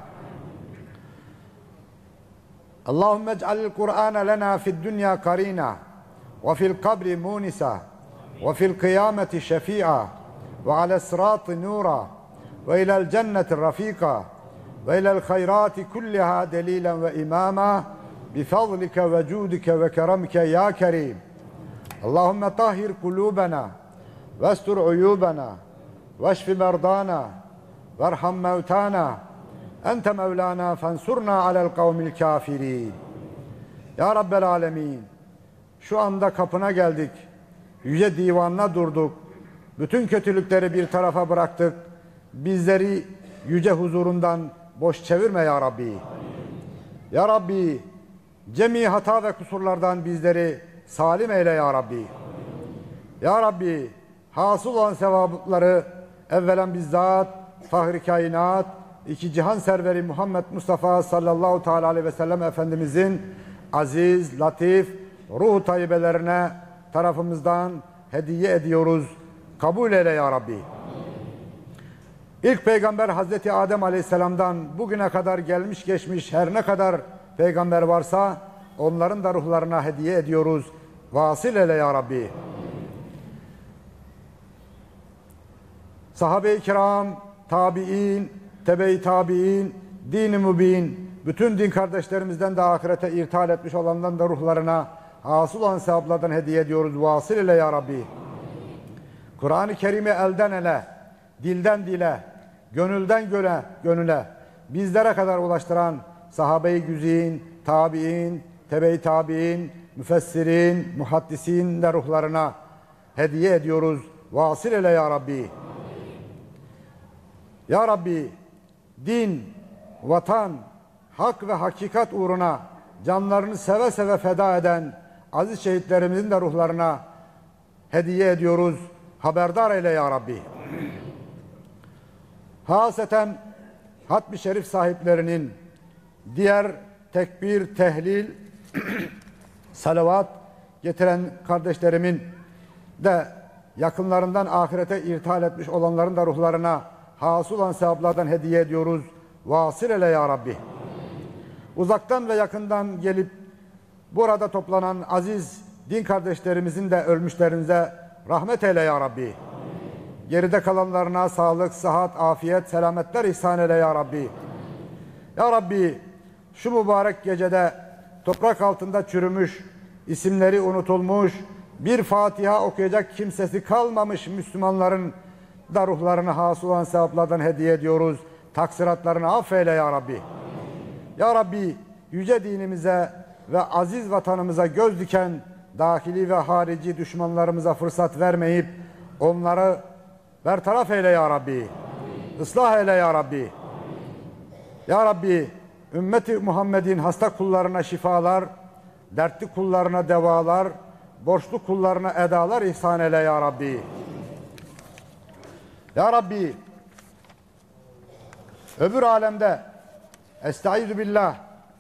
Allahümme ec'alil Kur'ane lena fid dünya karina ve fil kabri munisa ve fil kıyameti şefi'a ve alel sıratı nura ve ilel cenneti rafika ve ilel hayrati kulliha delilen ve imama bifadlike ve cudike ve keramike ya kerim. Allahümme tahhir kulubena vestur uyubena veşfi merdana verham mevtana ente mevlana fensurna alel kavmil kafirin. Ya Rabbel alemin, şu anda kapına geldik, yüce divanına durduk, bütün kötülükleri bir tarafa bıraktık, bizleri yüce huzurundan boş çevirme ya Rabbi. Ya Rabbi, cemi hata ve kusurlardan bizleri salim eyle ya Rabbi. Ya Rabbi, hasıl olan sevapları evvelen bizzat Fahri Kainat, iki cihan serveri Muhammed Mustafa sallallahu teala aleyhi ve sellem Efendimizin aziz, latif, ruh-u tayyibelerine tarafımızdan hediye ediyoruz. Kabul eyle ya Rabbi. İlk peygamber Hazreti Adem Aleyhisselam'dan bugüne kadar gelmiş geçmiş her ne kadar peygamber varsa onların da ruhlarına hediye ediyoruz. Vasıl eyle ya Rabbi. Sahabe-i kiram, tabi'in, tebe-i tabi'in, din-i mübin, bütün din kardeşlerimizden de ahirete irtihal etmiş olanların da ruhlarına hasıl olan sevaplardan hediye ediyoruz. Vasıl ile ya Rabbi. Kur'an-ı Kerim'i elden ele, dilden dile, gönülden gönüle bizlere kadar ulaştıran sahabe-i güzin, tabi'in, tebe-i tabi'in, müfessirin, muhaddisin de ruhlarına hediye ediyoruz. Vasıl ile ya Rabbi. Ya Rabbi, din, vatan, hak ve hakikat uğruna canlarını seve seve feda eden aziz şehitlerimizin de ruhlarına hediye ediyoruz. Haberdar eyle ya Rabbi. Haseten hatmi şerif sahiplerinin, diğer tekbir, tehlil, salavat getiren kardeşlerimin de yakınlarından ahirete irtihal etmiş olanların da ruhlarına hasıl olan sevaplardan hediye ediyoruz. Vasıl eyle ya Rabbi. Uzaktan ve yakından gelip burada toplanan aziz din kardeşlerimizin de ölmüşlerimize rahmet eyle ya Rabbi. Geride kalanlarına sağlık, sıhhat, afiyet, selametler ihsan eyle ya Rabbi. Ya Rabbi, şu mübarek gecede toprak altında çürümüş, isimleri unutulmuş, bir Fatiha okuyacak kimsesi kalmamış Müslümanların da ruhlarını hasıl olan sevaplardan hediye ediyoruz. Taksiratlarını affeyle ya Rabbi. Ya Rabbi, yüce dinimize ve aziz vatanımıza göz diken dahili ve harici düşmanlarımıza fırsat vermeyip onları bertaraf eyle ya Rabbi. Islah eyle ya Rabbi. Ya Rabbi, ümmeti Muhammed'in hasta kullarına şifalar, dertli kullarına devalar, borçlu kullarına edalar ihsan eyle ya Rabbi. Ya Rabbi, öbür alemde estaizu billah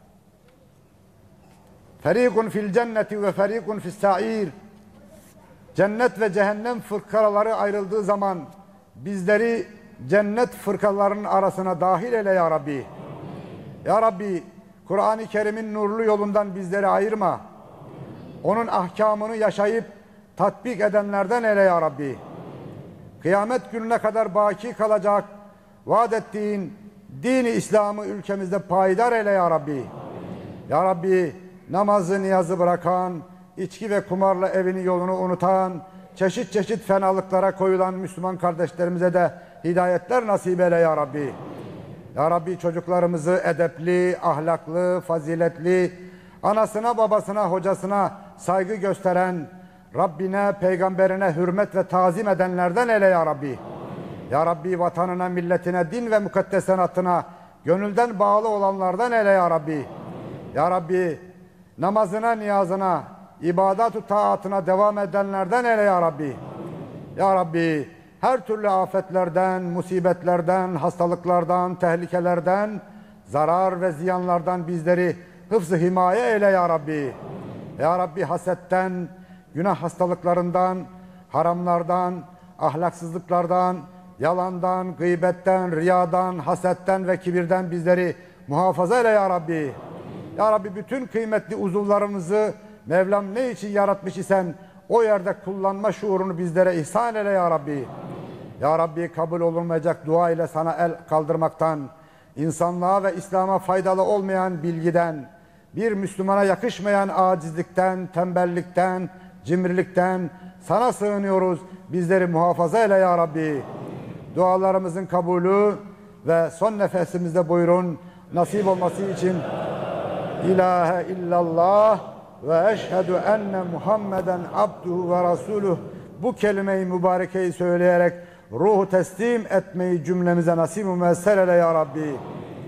ferikun fil cenneti ve ferikun fis sa'ir, cennet ve cehennem fırkaları ayrıldığı zaman bizleri cennet fırkalarının arasına dahil eyle ya Rabbi. Ya Rabbi, Kur'an-ı Kerim'in nurlu yolundan bizleri ayırma. Onun ahkamını yaşayıp tatbik edenlerden eyle ya Rabbi. Kıyamet gününe kadar baki kalacak vaat ettiğin dini İslam'ı ülkemizde payidar eyle ya Rabbi. Ya Rabbi, namazı niyazı bırakan, içki ve kumarla evini yolunu unutan, çeşit çeşit fenalıklara koyulan Müslüman kardeşlerimize de hidayetler nasip eyle ya Rabbi. Ya Rabbi, çocuklarımızı edepli, ahlaklı, faziletli, anasına, babasına, hocasına saygı gösteren, Rabbine, peygamberine hürmet ve tazim edenlerden eyle ya Rabbi. Ya Rabbi, vatanına, milletine, din ve mukaddesenatına gönülden bağlı olanlardan eyle ya Rabbi. Ya Rabbi, namazına, niyazına, ibadat-ı taatına devam edenlerden eyle ya Rabbi. Ya Rabbi, her türlü afetlerden, musibetlerden, hastalıklardan, tehlikelerden, zarar ve ziyanlardan bizleri hıfz-ı himaye eyle ya Rabbi. Ya Rabbi, hasetten, günah hastalıklarından, haramlardan, ahlaksızlıklardan, yalandan, gıybetten, riyadan, hasetten ve kibirden bizleri muhafaza eyle ya Rabbi. Ya Rabbi, bütün kıymetli uzuvlarımızı Mevlam ne için yaratmış isen o yerde kullanma şuurunu bizlere ihsan eyle ya Rabbi. Ya Rabbi, kabul olunmayacak dua ile sana el kaldırmaktan, insanlığa ve İslam'a faydalı olmayan bilgiden, bir Müslümana yakışmayan acizlikten, tembellikten, cimrilikten sana sığınıyoruz. Bizleri muhafaza eyle ya Rabbi. Dualarımızın kabulü ve son nefesimizde buyurun nasip olması için İlahe illallah ve eşhedü enne Muhammeden abduhu ve rasuluh, bu kelime-i mübarekeyi söyleyerek ruhu teslim etmeyi cümlemize nasip-i müessel eyle ya Rabbi.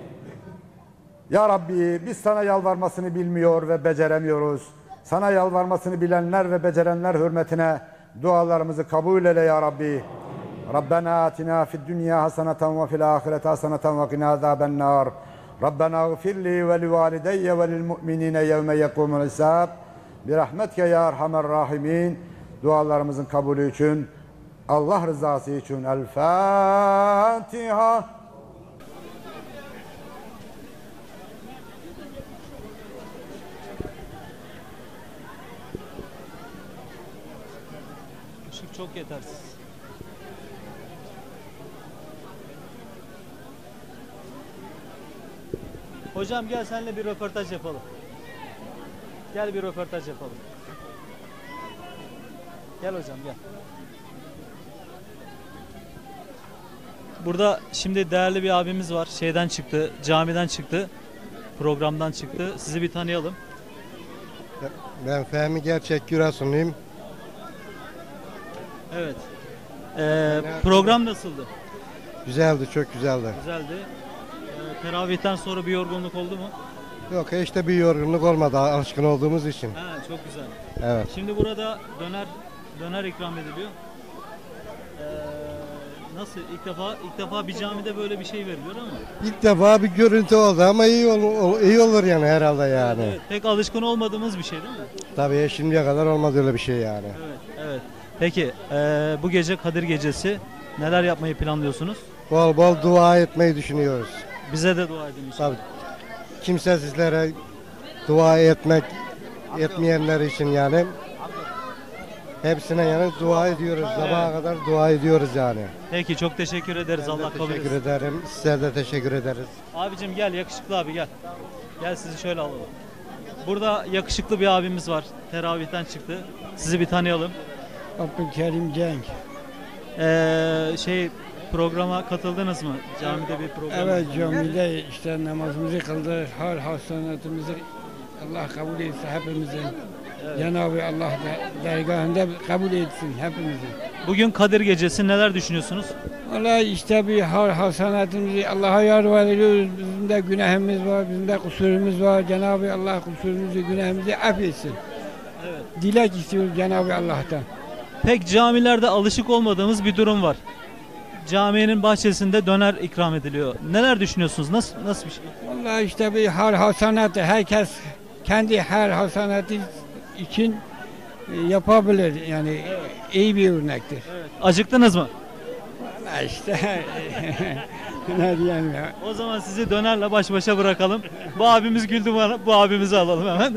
Ya Rabbi, biz sana yalvarmasını bilmiyor ve beceremiyoruz. Sana yalvarmasını bilenler ve becerenler hürmetine dualarımızı kabul eyle ya Rabbi. Rabbena atina fid dünya haseneten ve fil ahireti haseneten ve qina azabennar. Rabbena gfirli ve li valideyye ve lil mu'minine yevme yekumul hisab. Bi rahmetke ya erhamer rahimin. Dualarımızın kabulü için, Allah rızası için El Fatiha. Işık çok yetersiz. Hocam gel seninle bir röportaj yapalım. Gel bir röportaj yapalım. Gel hocam gel. Burada şimdi değerli bir abimiz var. Şeyden çıktı, camiden çıktı. Programdan çıktı. Sizi bir tanıyalım. Ben Fehmi Gerçek Gürasınlıyım. Evet. Program nasıldı? Güzeldi, çok güzeldi. Güzeldi. Teravihten sonra bir yorgunluk oldu mu? Yok, hiç de bir yorgunluk olmadı alışkın olduğumuz için. Ha, çok güzel. Evet. Şimdi burada döner ikram ediliyor. Nasıl ilk defa bir camide böyle bir şey veriliyor ama? İlk defa bir görüntü oldu ama iyi olur yani herhalde yani. Evet, pek alışkın olmadığımız bir şey değil mi? Tabii şimdiye kadar olmadı öyle bir şey yani. Evet. Peki bu gece Kadir Gecesi neler yapmayı planlıyorsunuz? Bol bol dua etmeyi düşünüyoruz. Bize de dua edin inşallah. Tabii. Kimsesizlere dua etmeyenler için yani. Hepsine yani dua ediyoruz. Sabaha kadar dua ediyoruz yani. Peki çok teşekkür ederiz. Ben Allah de kabul teşekkür etsin. ederim. Size de teşekkür ederiz. Abicim gel, yakışıklı abi gel. Gel sizi şöyle alalım. Burada yakışıklı bir abimiz var. Teravihten çıktı. Sizi bir tanıyalım. Abdülkerim Cenk. Programa katıldınız mı? Camide bir program. Evet, camide işte namazımızı kıldık. Hal hasenatımızı Allah kabul etsin hepimizin. Evet. Cenab-ı Allah da dergahında kabul etsin hepimizin. Bugün Kadir Gecesi, neler düşünüyorsunuz? Vallahi işte bir hasenatımızı Allah'a yalvarıyoruz. Bizim de günahımız var, bizim de kusurumuz var. Cenab-ı Allah kusurumuzu, günahımızı affetsin. Evet. Dilek istiyoruz Cenab-ı Allah'tan. Pek camilerde alışık olmadığımız bir durum var. Caminin bahçesinde döner ikram ediliyor. Neler düşünüyorsunuz? Nasıl bir şey? Vallahi işte bir hasenatı herkes kendi hasenatı için yapabilir. Yani iyi bir örnektir. Acıktınız mı? Vallahi işte ne diyeyim ya. O zaman sizi dönerle baş başa bırakalım. Bu abimiz güldü bana. Bu abimizi alalım hemen.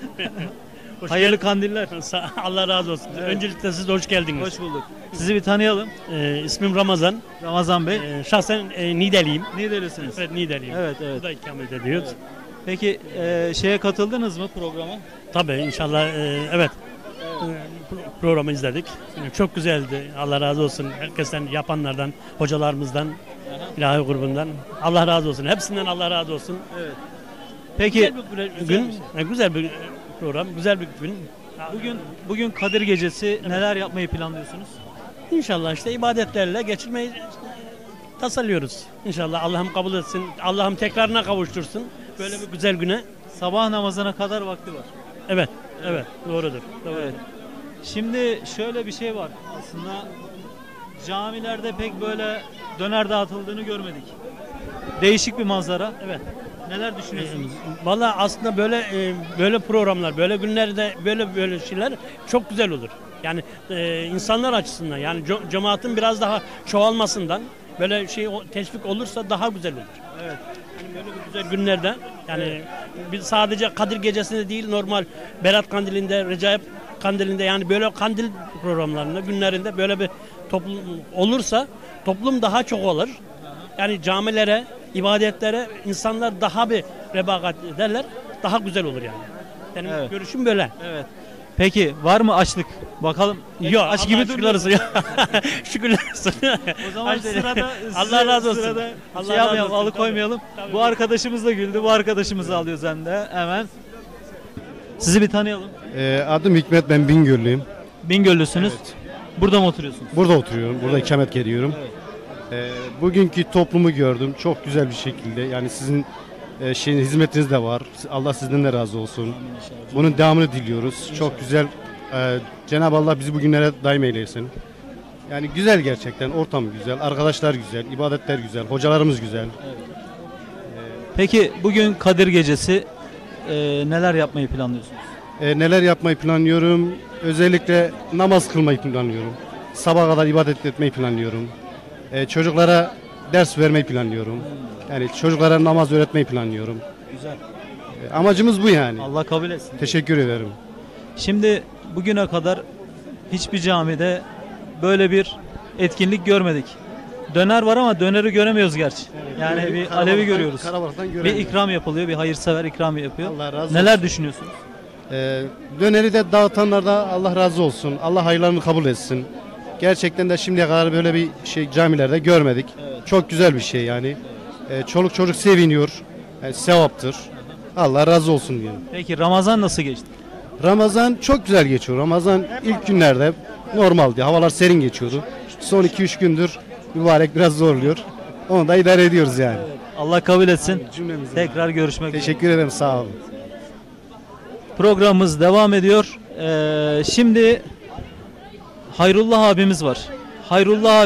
Hayırlı kandiller. Allah razı olsun. Öncelikle siz de hoş geldiniz. Hoş bulduk. Sizi bir tanıyalım. İsmim Ramazan. Ramazan Bey. Şahsen Niğdeliyim. Niğdelisiniz. Evet, Niğdeliyim. Evet. Burada ikamet ediyoruz. Peki şeye katıldınız mı programa? Tabii inşallah evet. Programı izledik. Çok güzeldi. Allah razı olsun. Herkesten, yapanlardan, hocalarımızdan, ilahi grubundan. Allah razı olsun. Hepsinden Allah razı olsun. Evet. Peki güzel bir program, güzel bir gün. bugün Kadir Gecesi neler yapmayı planlıyorsunuz? İnşallah işte ibadetlerle geçirmeyi tasarlıyoruz. İnşallah Allah'ım kabul etsin. Allah'ım tekrarına kavuştursun. Böyle bir güzel güne. Sabah namazına kadar vakti var. Evet. Doğrudur. Evet. Şimdi şöyle bir şey var. Aslında camilerde pek böyle döner dağıtıldığını görmedik. Değişik bir manzara. Evet. Neler düşünüyorsunuz? Vallahi aslında böyle programlar, böyle günlerde böyle şeyler çok güzel olur. Yani insanlar açısından, yani cemaatin biraz daha çoğalmasından böyle şey teşvik olursa daha güzel olur. Evet. Yani böyle bir güzel günlerde, yani biz sadece Kadir Gecesi'nde değil, normal Berat Kandili'nde, Recep Kandili'nde, yani böyle kandil programlarında, günlerinde böyle bir toplum olursa toplum daha çok olur. Yani camilere, ibadetlere insanlar daha bir rebagat ederler, daha güzel olur yani. Benim görüşüm böyle. Evet. Peki var mı açlık? Bakalım. Yok, aç gibi duruyoruz ya. Şükürler olsun. O zaman sırada Allah razı olsun. Sırada Allah şey razı yapmayalım, olsun. alıkoymayalım. Tabii. Bu arkadaşımız da güldü. Bu arkadaşımızı alıyoruz hem de hemen. Sizi bir tanıyalım. Adım Hikmet, ben Bingöllüyüm. Bingöllüsünüz. Burada mı oturuyorsunuz? Burada oturuyorum, burada ikamet ediyorum. Bugünkü toplumu gördüm, çok güzel bir şekilde. Yani sizin hizmetiniz de var. Allah sizden de razı olsun. Bunun devamını diliyoruz. Çok güzel. Cenab-ı Allah bizi bugünlere daim eylesin. Yani güzel gerçekten, ortam güzel, arkadaşlar güzel, ibadetler güzel, hocalarımız güzel. Peki bugün Kadir Gecesi neler yapmayı planlıyorsunuz? Neler yapmayı planlıyorum? Özellikle namaz kılmayı planlıyorum. Sabaha kadar ibadet etmeyi planlıyorum. Çocuklara ders vermeyi planlıyorum. Yani çocuklara namaz öğretmeyi planlıyorum. Güzel. Amacımız bu yani. Allah kabul etsin. Teşekkür ederim. Şimdi bugüne kadar hiçbir camide böyle bir etkinlik görmedik. Döner var ama döneri göremiyoruz gerçi. Yani bir alevi görüyoruz. Bir ikram yapılıyor, bir hayırsever ikram yapıyor. Allah razı olsun. Neler düşünüyorsunuz? Döneri de dağıtanlar da Allah razı olsun. Allah hayırlarını kabul etsin. Gerçekten de şimdiye kadar böyle bir şey camilerde görmedik. Evet. Çok güzel bir şey yani. Çoluk çocuk seviniyor. Sevaptır. Allah razı olsun diyorum. Peki Ramazan nasıl geçti? Ramazan çok güzel geçiyor. Ramazan ilk günlerde normaldi. Havalar serin geçiyordu. Son 2-3 gündür mübarek biraz zorluyor. Onu da idare ediyoruz yani. Allah kabul etsin. Cümlemize. Tekrar görüşmek üzere. Teşekkür ederim. Sağ olun. Programımız devam ediyor. Şimdi Hayrullah abimiz var. Hayrullah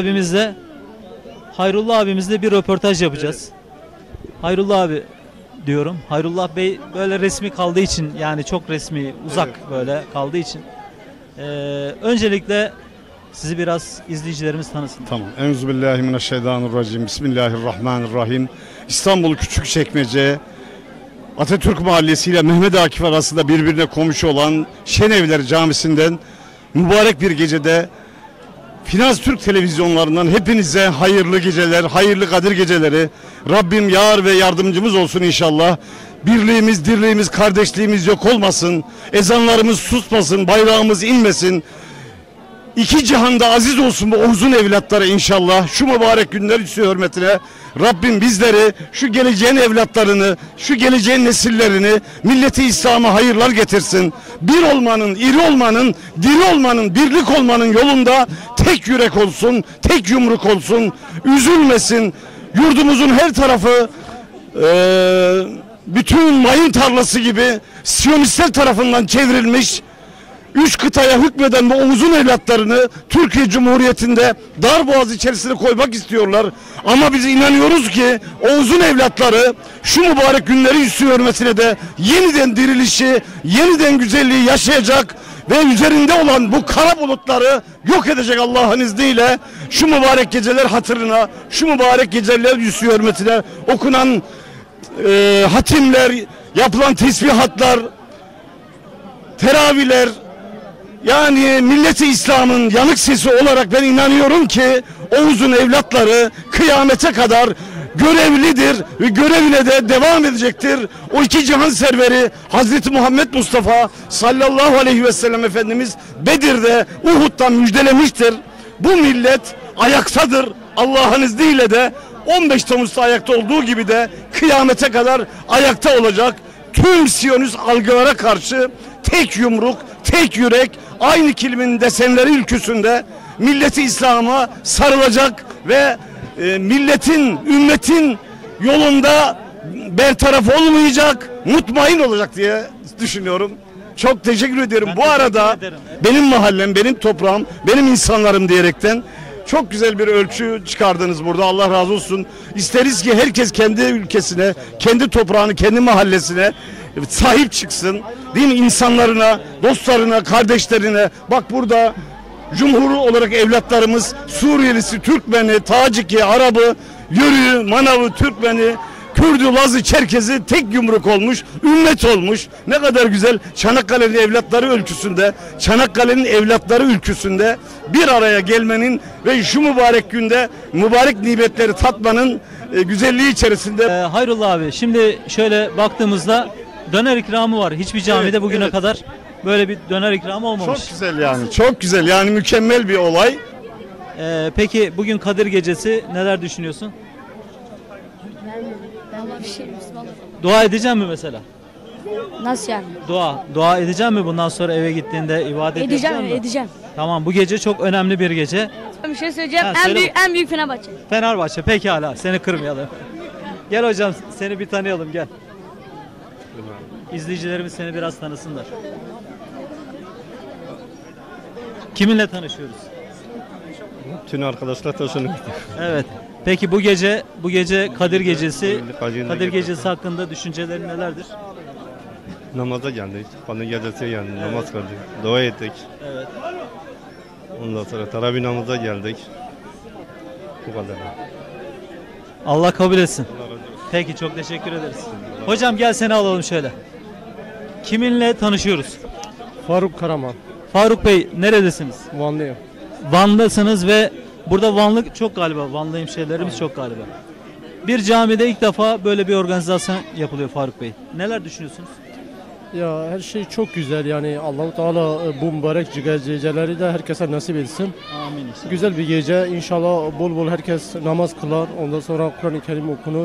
abimizle bir röportaj yapacağız. Hayrullah abi diyorum. Hayrullah Bey böyle resmi kaldığı için, yani çok resmi, uzak böyle kaldığı için öncelikle sizi biraz izleyicilerimiz tanısın. Tamam. Euzubillahimineşşeytanirracim. Bismillahirrahmanirrahim. İstanbul Küçükçekmece Atatürk Mahallesi ile Mehmet Akif arasında birbirine komşu olan Şenevler Camisi'nden mübarek bir gecede Finans Türk televizyonlarından hepinize hayırlı geceler, hayırlı Kadir geceleri. Rabbim yar ve yardımcımız olsun inşallah. Birliğimiz, dirliğimiz, kardeşliğimiz yok olmasın. Ezanlarımız susmasın, bayrağımız inmesin. İki cihanda aziz olsun bu Oğuz'un evlatları inşallah. Şu mübarek günler üstü hürmetine Rabbim bizleri, şu geleceğin evlatlarını, şu geleceğin nesillerini milleti İslam'a hayırlar getirsin. Bir olmanın, iri olmanın, diri olmanın, birlik olmanın yolunda tek yürek olsun, tek yumruk olsun, üzülmesin. Yurdumuzun her tarafı bütün mayın tarlası gibi Siyonistler tarafından çevrilmiş. Üç kıtaya hükmeden bu Oğuz'un evlatlarını Türkiye Cumhuriyeti'nde darboğaz içerisine koymak istiyorlar. Ama biz inanıyoruz ki Oğuz'un evlatları şu mübarek günleri üstü görmesine de yeniden dirilişi, yeniden güzelliği yaşayacak ve üzerinde olan bu kara bulutları yok edecek Allah'ın izniyle. Şu mübarek geceler hatırına, şu mübarek geceler üstü hürmetine okunan hatimler, yapılan tesbihatlar, teravihler, yani milleti İslam'ın yanık sesi olarak ben inanıyorum ki Oğuz'un evlatları kıyamete kadar görevlidir ve görevine de devam edecektir. O iki cihan serveri Hazreti Muhammed Mustafa sallallahu aleyhi ve sellem Efendimiz Bedir'de, Uhud'dan müjdelemiştir. Bu millet ayaktadır. Allah'ın izniyle de 15 Temmuz'da ayakta olduğu gibi de kıyamete kadar ayakta olacak. Tüm Siyonist algılara karşı tek yumruk, tek yürek, aynı kelimenin desenleri ülküsünde milleti İslam'a sarılacak ve milletin, ümmetin yolunda bertaraf olmayacak, mutmain olacak diye düşünüyorum. Çok teşekkür ederim. Bu arada benim mahallem, benim toprağım, benim insanlarım diyerekten çok güzel bir ölçü çıkardınız burada. Allah razı olsun. İsteriz ki herkes kendi ülkesine, kendi toprağını, kendi mahallesine sahip çıksın. Değil mi? İnsanlarına, dostlarına, kardeşlerine. Bak burada Cumhur olarak evlatlarımız Suriyelisi, Türkmeni, Taciki, Arabı, Yörüğü, Manavı, Türkmeni, Kürdü, Lazı, Çerkezi tek yumruk olmuş, ümmet olmuş. Ne kadar güzel. Çanakkale'nin evlatları ölçüsünde, Çanakkale'nin evlatları ülküsünde bir araya gelmenin ve şu mübarek günde mübarek nimetleri tatmanın güzelliği içerisinde. Hayrullah abi, şimdi şöyle baktığımızda döner ikramı var. Hiçbir camide bugüne kadar böyle bir döner ikramı olmamış. Çok güzel yani. Çok güzel. Yani mükemmel bir olay. Peki bugün Kadir Gecesi, neler düşünüyorsun? Bir şey Dua edeceğim mi mesela? Nasıl yani? Dua edeceğim mi bundan sonra eve gittiğinde ibadet edeceğim mi? Edeceğim. Tamam, bu gece çok önemli bir gece. Bir şey söyleyeceğim. Ha, söyle En büyük Fenerbahçe. Fenerbahçe, pekala, seni kırmayalım. Gel hocam, seni bir tanıyalım, gel. İzleyicilerimiz seni biraz tanısınlar. Kiminle tanışıyoruz? Tüm arkadaşlar tanışıyoruz. Evet. Peki bu gece Kadir Gecesi. Kadir Gecesi hakkında düşüncelerin nelerdir? Namaza geldik. Kadir Gecesi'ye geldik. Evet. Namaz kıldık. Dua ettik. Evet. Ondan sonra teravih namazına geldik. Bu kadar. Allah kabul etsin. Peki, çok teşekkür ederiz. Hocam gel seni alalım şöyle. Kiminle tanışıyoruz? Faruk Karaman. Faruk Bey, neredesiniz? Vanlıyım. Van'dasınız ve burada Vanlı çok galiba. Vanlı hemşehrilerimiz çok galiba. Bir camide ilk defa böyle bir organizasyon yapılıyor Faruk Bey. Neler düşünüyorsunuz? Ya her şey çok güzel yani Allah-u Teala bu mübarek geceleri de herkese nasip etsin. Amin inşallah. Güzel bir gece, inşallah bol bol herkes namaz kılar, ondan sonra Kur'an-ı Kerim okunur.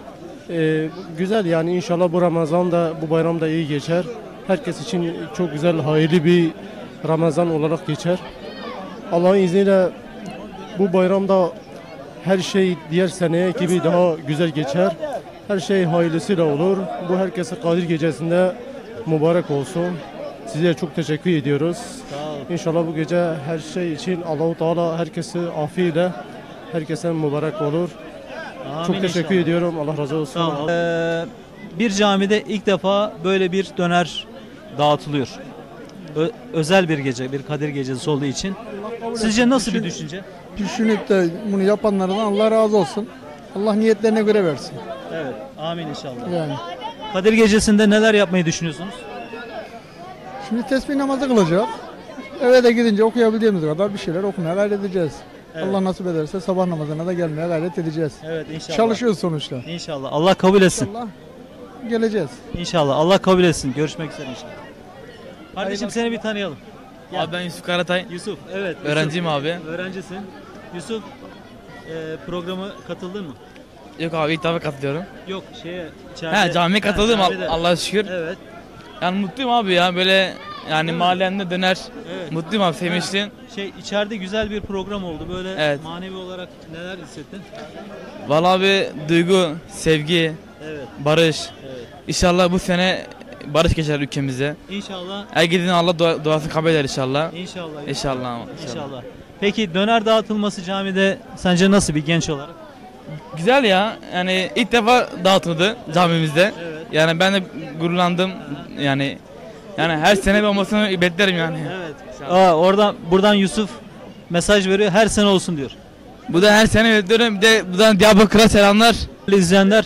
Güzel yani inşallah bu Ramazan da, bu bayram da iyi geçer. Herkes için çok güzel, hayırlı bir Ramazan olarak geçer. Allah'ın izniyle bu bayramda her şey diğer seneye gibi daha güzel geçer. Her şey hayırlısıyla olur. Bu herkese Kadir Gecesi'nde mübarek olsun. Size çok teşekkür ediyoruz. İnşallah bu gece her şey için Allah-u Teala herkesi afiyle herkese mübarek olur. Amin çok teşekkür inşallah. ediyorum. Allah razı olsun. Bir camide ilk defa böyle bir döner dağıtılıyor. Özel bir gece, bir Kadir Gecesi olduğu için. Sizce nasıl bir düşünce? Düşünüp de bunu yapanlardan Allah razı olsun. Allah niyetlerine göre versin. Evet, amin inşallah. Yani. Kadir Gecesi'nde neler yapmayı düşünüyorsunuz? Şimdi tesbih namazı kılacağız. Eve de gidince okuyabildiğimiz kadar bir şeyler okumaya gayret edeceğiz. Evet. Allah nasip ederse sabah namazına da gelmeye gayret edeceğiz. Evet, inşallah. Çalışıyoruz sonuçta. İnşallah. Allah kabul etsin. İnşallah geleceğiz. İnşallah. Allah kabul etsin. Görüşmek üzere inşallah. Kardeşim seni bir tanıyalım. Gel. Abi ben Yusuf Karatay. Yusuf, evet. Öğrenciyim Yusuf. abi. Öğrencisin. Yusuf, programa katıldın mı? Yok abi ilk defa katılıyorum. Yok, içeride. He camiye katıldım camide. Allah'a şükür. Evet. Yani mutluyum abi ya böyle yani mahallemde döner. Evet. Mutluyum abi sevinçliyim. İçeride güzel bir program oldu. Böyle Evet. manevi olarak neler hissettin? Vallahi abi duygu, sevgi, Evet. barış. Evet. İnşallah bu sene barış geçer ülkemize. İnşallah. Herkesin Allah duasını kabul eder inşallah. İnşallah. İnşallah. İnşallah. Peki döner dağıtılması camide sence nasıl bir genç olarak? Güzel ya. Yani ilk defa dağıtıldı camimizde. Evet. Yani ben de gururlandım. Yani her sene olmasını beklerim yani. Evet. Buradan Yusuf mesaj veriyor. Her sene olsun diyor. Bu da her sene bekliyorum. Bir de buradan Diyarbakır'a selamlar. İzleyenler,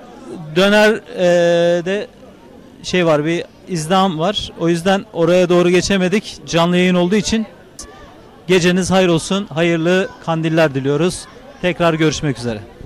döner'de var, bir izdiham var. O yüzden oraya doğru geçemedik. Canlı yayın olduğu için. Geceniz hayır olsun. Hayırlı kandiller diliyoruz. Tekrar görüşmek üzere.